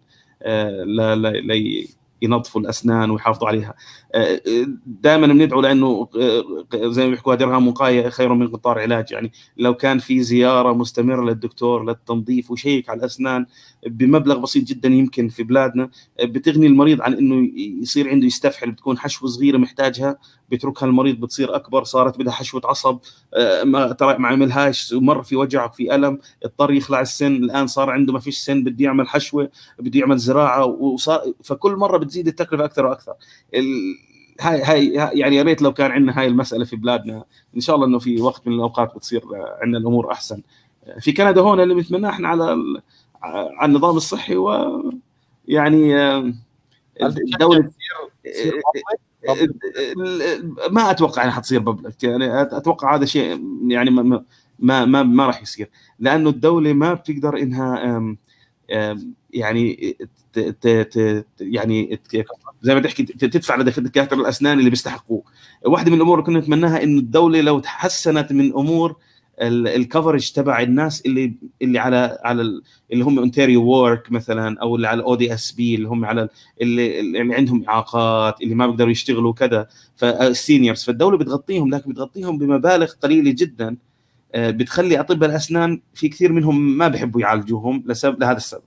ينظفوا الاسنان ويحافظوا عليها. دائما بندعو لانه زي ما بيحكوا درهم وقايه خير من قطار علاج. يعني لو كان في زياره مستمره للدكتور للتنظيف وشيك على الاسنان بمبلغ بسيط جدا يمكن في بلادنا، بتغني المريض عن انه يصير عنده يستفحل. بتكون حشوه صغيره محتاجها بتركها المريض بتصير اكبر، صارت بدها حشوه عصب ما عملهاش ومر في وجع في الم، اضطر يخلع السن، الان صار عنده ما فيش سن بده يعمل حشوه، بده يعمل زراعه، وصار فكل مره بتزيد التكلفه اكثر واكثر. هاي يعني يا ريت لو كان عندنا هاي المساله في بلادنا. ان شاء الله انه في وقت من الاوقات بتصير عندنا الامور احسن. في كندا هون اللي بنتمناه احنا على النظام الصحي، ويعني الدوله ما اتوقع انها حتصير ببلك. يعني اتوقع هذا شيء يعني ما راح يصير، لانه الدوله ما بتقدر انها يعني يعني زي ما تحكي تدفع لدكاتره الاسنان اللي بيستحقوه. واحده من الامور اللي كنا نتمناها انه الدوله لو تحسنت من امور الكفرج تبع الناس اللي على اللي هم اونتاريو وورك مثلا، او اللي على الاو دي اس بي، اللي هم على اللي عندهم اعاقات، اللي ما بيقدروا يشتغلوا كذا، فالسينيورز. فالدوله بتغطيهم، لكن بتغطيهم بمبالغ قليله جدا، بتخلي اطباء الاسنان في كثير منهم ما بيحبوا يعالجوهم لهذا السبب.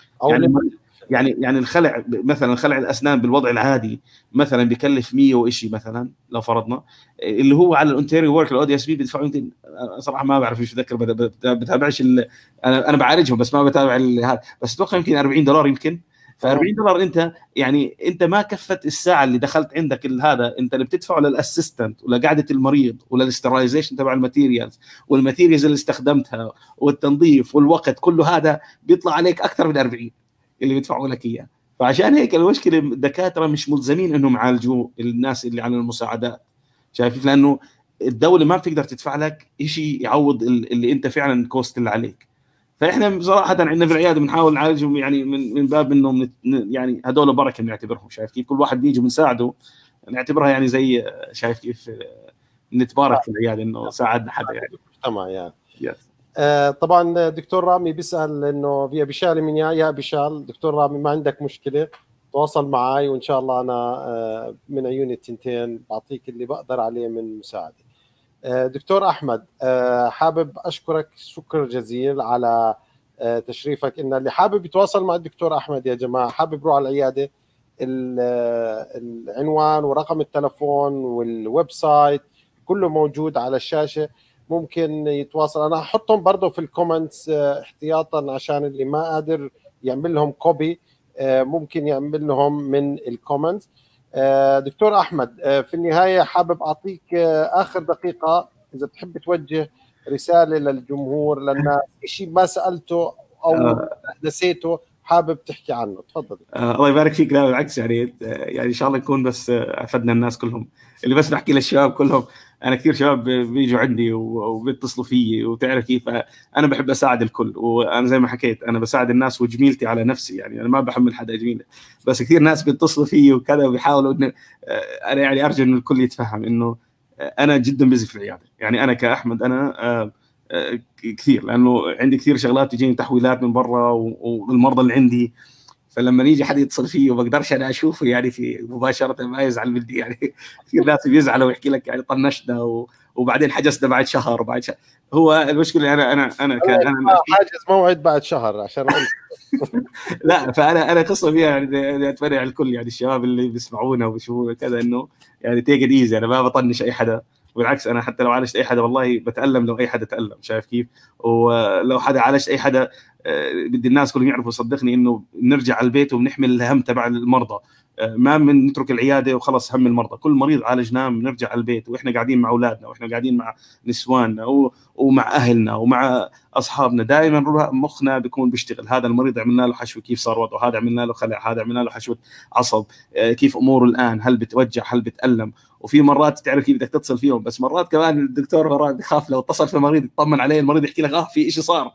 يعني الخلع مثلا، خلع الاسنان بالوضع العادي مثلا بكلف 100 وشيء مثلا لو فرضنا، اللي هو على الأونتاريو وورك الاو دي اس بي بيدفعوا يمكن، صراحه ما بعرف ايش بتذكر، بتابعش انا بعالجهم بس ما بتابع هذا، بس اتوقع يمكن $40 يمكن. ف$40 انت ما كفت الساعه اللي دخلت عندك هذا، انت اللي بتدفعه للاسيستنت ولقعده المريض وللاسترايزيشن تبع الماتيريالز والماتيريالز اللي استخدمتها والتنظيف والوقت، كله هذا بيطلع عليك اكثر من 40 اللي بيدفعوا لك اياه. فعشان هيك المشكله الدكاتره مش ملزمين انهم يعالجوا الناس اللي على المساعدات، شايف كيف؟ لانه الدوله ما بتقدر تدفع لك شيء يعوض اللي انت فعلا الكوست اللي عليك. فاحنا صراحه عندنا في العياده بنحاول نعالجهم يعني من باب انهم يعني هذول بركه بنعتبرهم، شايف كيف؟ كل واحد بيجي بنساعده، نعتبرها يعني زي، شايف كيف نتبارك في العياده انه ساعدنا حدا يعني. تمام يعني. طبعا دكتور رامي بيسال انه في بشال من يا بشال، دكتور رامي ما عندك مشكله تواصل معي، وان شاء الله انا من عيوني التنتين بعطيك اللي بقدر عليه من مساعده. دكتور احمد، حابب اشكرك شكر جزيل على تشريفك. ان اللي حابب يتواصل مع الدكتور احمد يا جماعه، حابب يروح على العياده، العنوان ورقم التلفون والويب سايت كله موجود على الشاشه، ممكن يتواصل. انا هحطهم برضه في الكومنتس احتياطا عشان اللي ما قادر يعمل لهم كوبي ممكن يعمل لهم من الكومنتس. دكتور احمد، في النهايه حابب اعطيك اخر دقيقه اذا بتحب توجه رساله للجمهور، للناس شيء ما سالته او نسيته حابب تحكي عنه، تفضل. الله يبارك فيك. لا بالعكس، يعني ان شاء الله نكون بس افدنا الناس كلهم. اللي بس بحكي للشباب كلهم، انا كثير شباب بيجوا عندي وبيتصلوا فيي، وتعرف كيف انا بحب اساعد الكل، وانا زي ما حكيت انا بساعد الناس وجميلتي على نفسي، يعني انا ما بحمل حدا جميله، بس كثير ناس بيتصلوا فيي وكذا وبيحاولوا انه انا يعني ارجو ان الكل يتفهم انه انا جدا بزي في العياده. يعني انا كاحمد انا كثير، لانه عندي كثير شغلات تجيني تحويلات من برا والمرضى اللي عندي، فلما يجي حد يتصل فيه وما بقدرش انا اشوفه يعني في مباشره ما يزعل مني. يعني كثير ناس بيزعلوا ويحكي لك يعني طنشنا وبعدين حجزنا بعد شهر وبعد شهر. هو المشكله انا حاجز موعد بعد شهر عشان لا، فانا قصه فيها يعني اتمنى على الكل، يعني الشباب اللي بيسمعونا وبيشوفونا كذا، انه يعني تيك ات ايزي، انا ما بطنش اي حدا، وبالعكس انا حتى لو عالجت اي حدا والله بتالم لو اي حدا تالم، شايف كيف؟ ولو حدا عالجت اي حدا بدي الناس كلهم يعرفوا صدقني انه بنرجع على البيت وبنحمل الهم تبع المرضى، ما بنترك العياده وخلص هم المرضى، كل مريض عالجناه بنرجع على البيت واحنا قاعدين مع اولادنا واحنا قاعدين مع نسواننا ومع اهلنا ومع اصحابنا، دائما مخنا بيكون بيشتغل. هذا المريض عملنا له حشو كيف صار وضعه، هذا عملنا له خلع، هذا عملنا له حشوه عصب، كيف اموره الان، هل بتوجع هل بتالم. وفي مرات تعرف كيف بدك تتصل فيهم، بس مرات كمان الدكتور مرات بخاف لو اتصل في مريض يطمن عليه، المريض يحكي لك في شيء صار،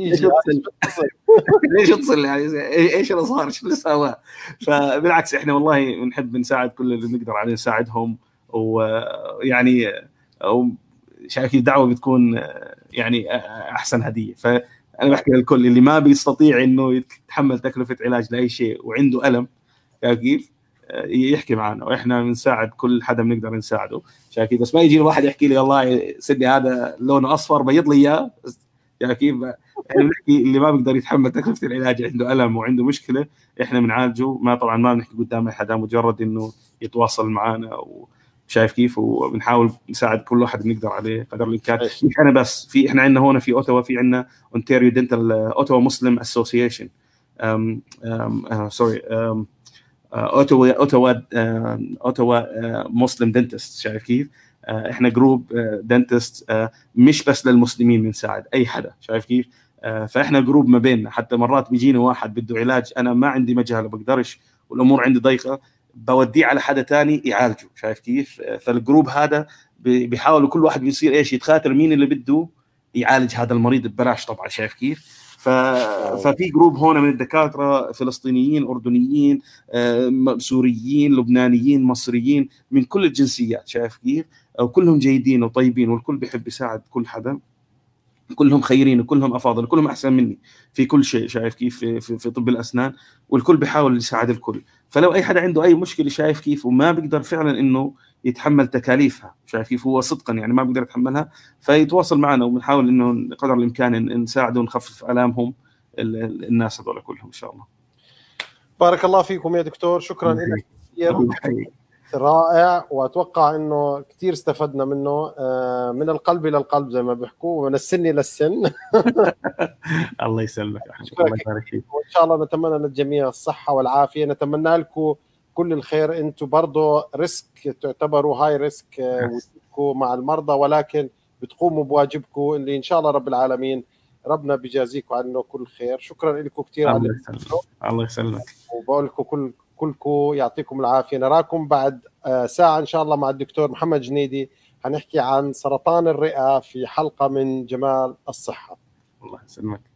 ليش اتصل يعني ايش اللي صار، ايش اللي سوى. فبالعكس احنا والله بنحب نساعد كل اللي نقدر عليه نساعدهم، ويعني شايف الدعوه بتكون يعني احسن هديه. فانا بحكي للكل اللي ما بيستطيع انه يتحمل تكلفه علاج لاي شيء وعنده الم كيف يحكي معنا، واحنا بنساعد كل حدا بنقدر نساعده. شايف كيف؟ بس ما يجي الواحد يحكي لي والله سيدي هذا لونه اصفر بيض لي اياه، يعني كيف احنا بنحكي اللي ما بيقدر يتحمل تكلفه العلاج عنده الم وعنده مشكله احنا بنعالجه. ما طبعا ما بنحكي قدام حدا، مجرد انه يتواصل معنا وشايف كيف، وبنحاول نساعد كل واحد بنقدر عليه قدر الامكان. مش انا بس، في احنا عندنا هون في اوتوا في عندنا اونتاريو دنتال اوتوا مسلم اسوسيشن سوري اوتوا مسلم دنتست. شايف كيف؟ احنا جروب دنتست مش بس للمسلمين، بنساعد اي حدا. شايف كيف؟ فاحنا جروب ما بيننا، حتى مرات بيجيني واحد بده علاج انا ما عندي مجال بقدرش والامور عندي ضيقه، بوديه على حدا ثاني يعالجه. شايف كيف؟ فالجروب هذا بيحاولوا كل واحد بيصير ايش يتخاطر مين اللي بده يعالج هذا المريض ببلاش طبعا. شايف كيف؟ ففي جروب هون من الدكاتره فلسطينيين، اردنيين، سوريين، لبنانيين، مصريين، من كل الجنسيات. شايف كيف؟ وكلهم جيدين وطيبين، والكل بيحب يساعد كل حدا، كلهم خيرين وكلهم افاضل، كلهم احسن مني في كل شيء. شايف كيف؟ في طب الاسنان، والكل بيحاول يساعد الكل. فلو اي حدا عنده اي مشكله شايف كيف وما بيقدر فعلا انه يتحمل تكاليفها، شايف كيف هو صدقا يعني ما بيقدر يتحملها، فيتواصل معنا وبنحاول انه قدر الامكان نساعده ونخفف الامهم الناس هذول كلهم ان شاء الله. بارك الله فيكم يا دكتور، شكرا لك كثير، رائع، واتوقع انه كثير استفدنا منه، من القلب الى القلب زي ما بيحكوا، ومن السن الى السن. الله يسلمك، الله يبارك فيك، وان شاء الله نتمنى للجميع الصحه والعافيه، نتمنى لكم كل الخير. انتم برضه ريسك، تعتبروا هاي ريسك مع المرضى، ولكن بتقوموا بواجبكم اللي ان شاء الله رب العالمين ربنا بيجازيكم عنه كل خير. شكرا لكم كثير. الله يسلمك، الله يسلمك، وبقول لكم كلكم يعطيكم العافيه. نراكم بعد ساعه ان شاء الله مع الدكتور محمد جنيدي، هنحكي عن سرطان الرئه في حلقه من جمال الصحه. الله يسلمك.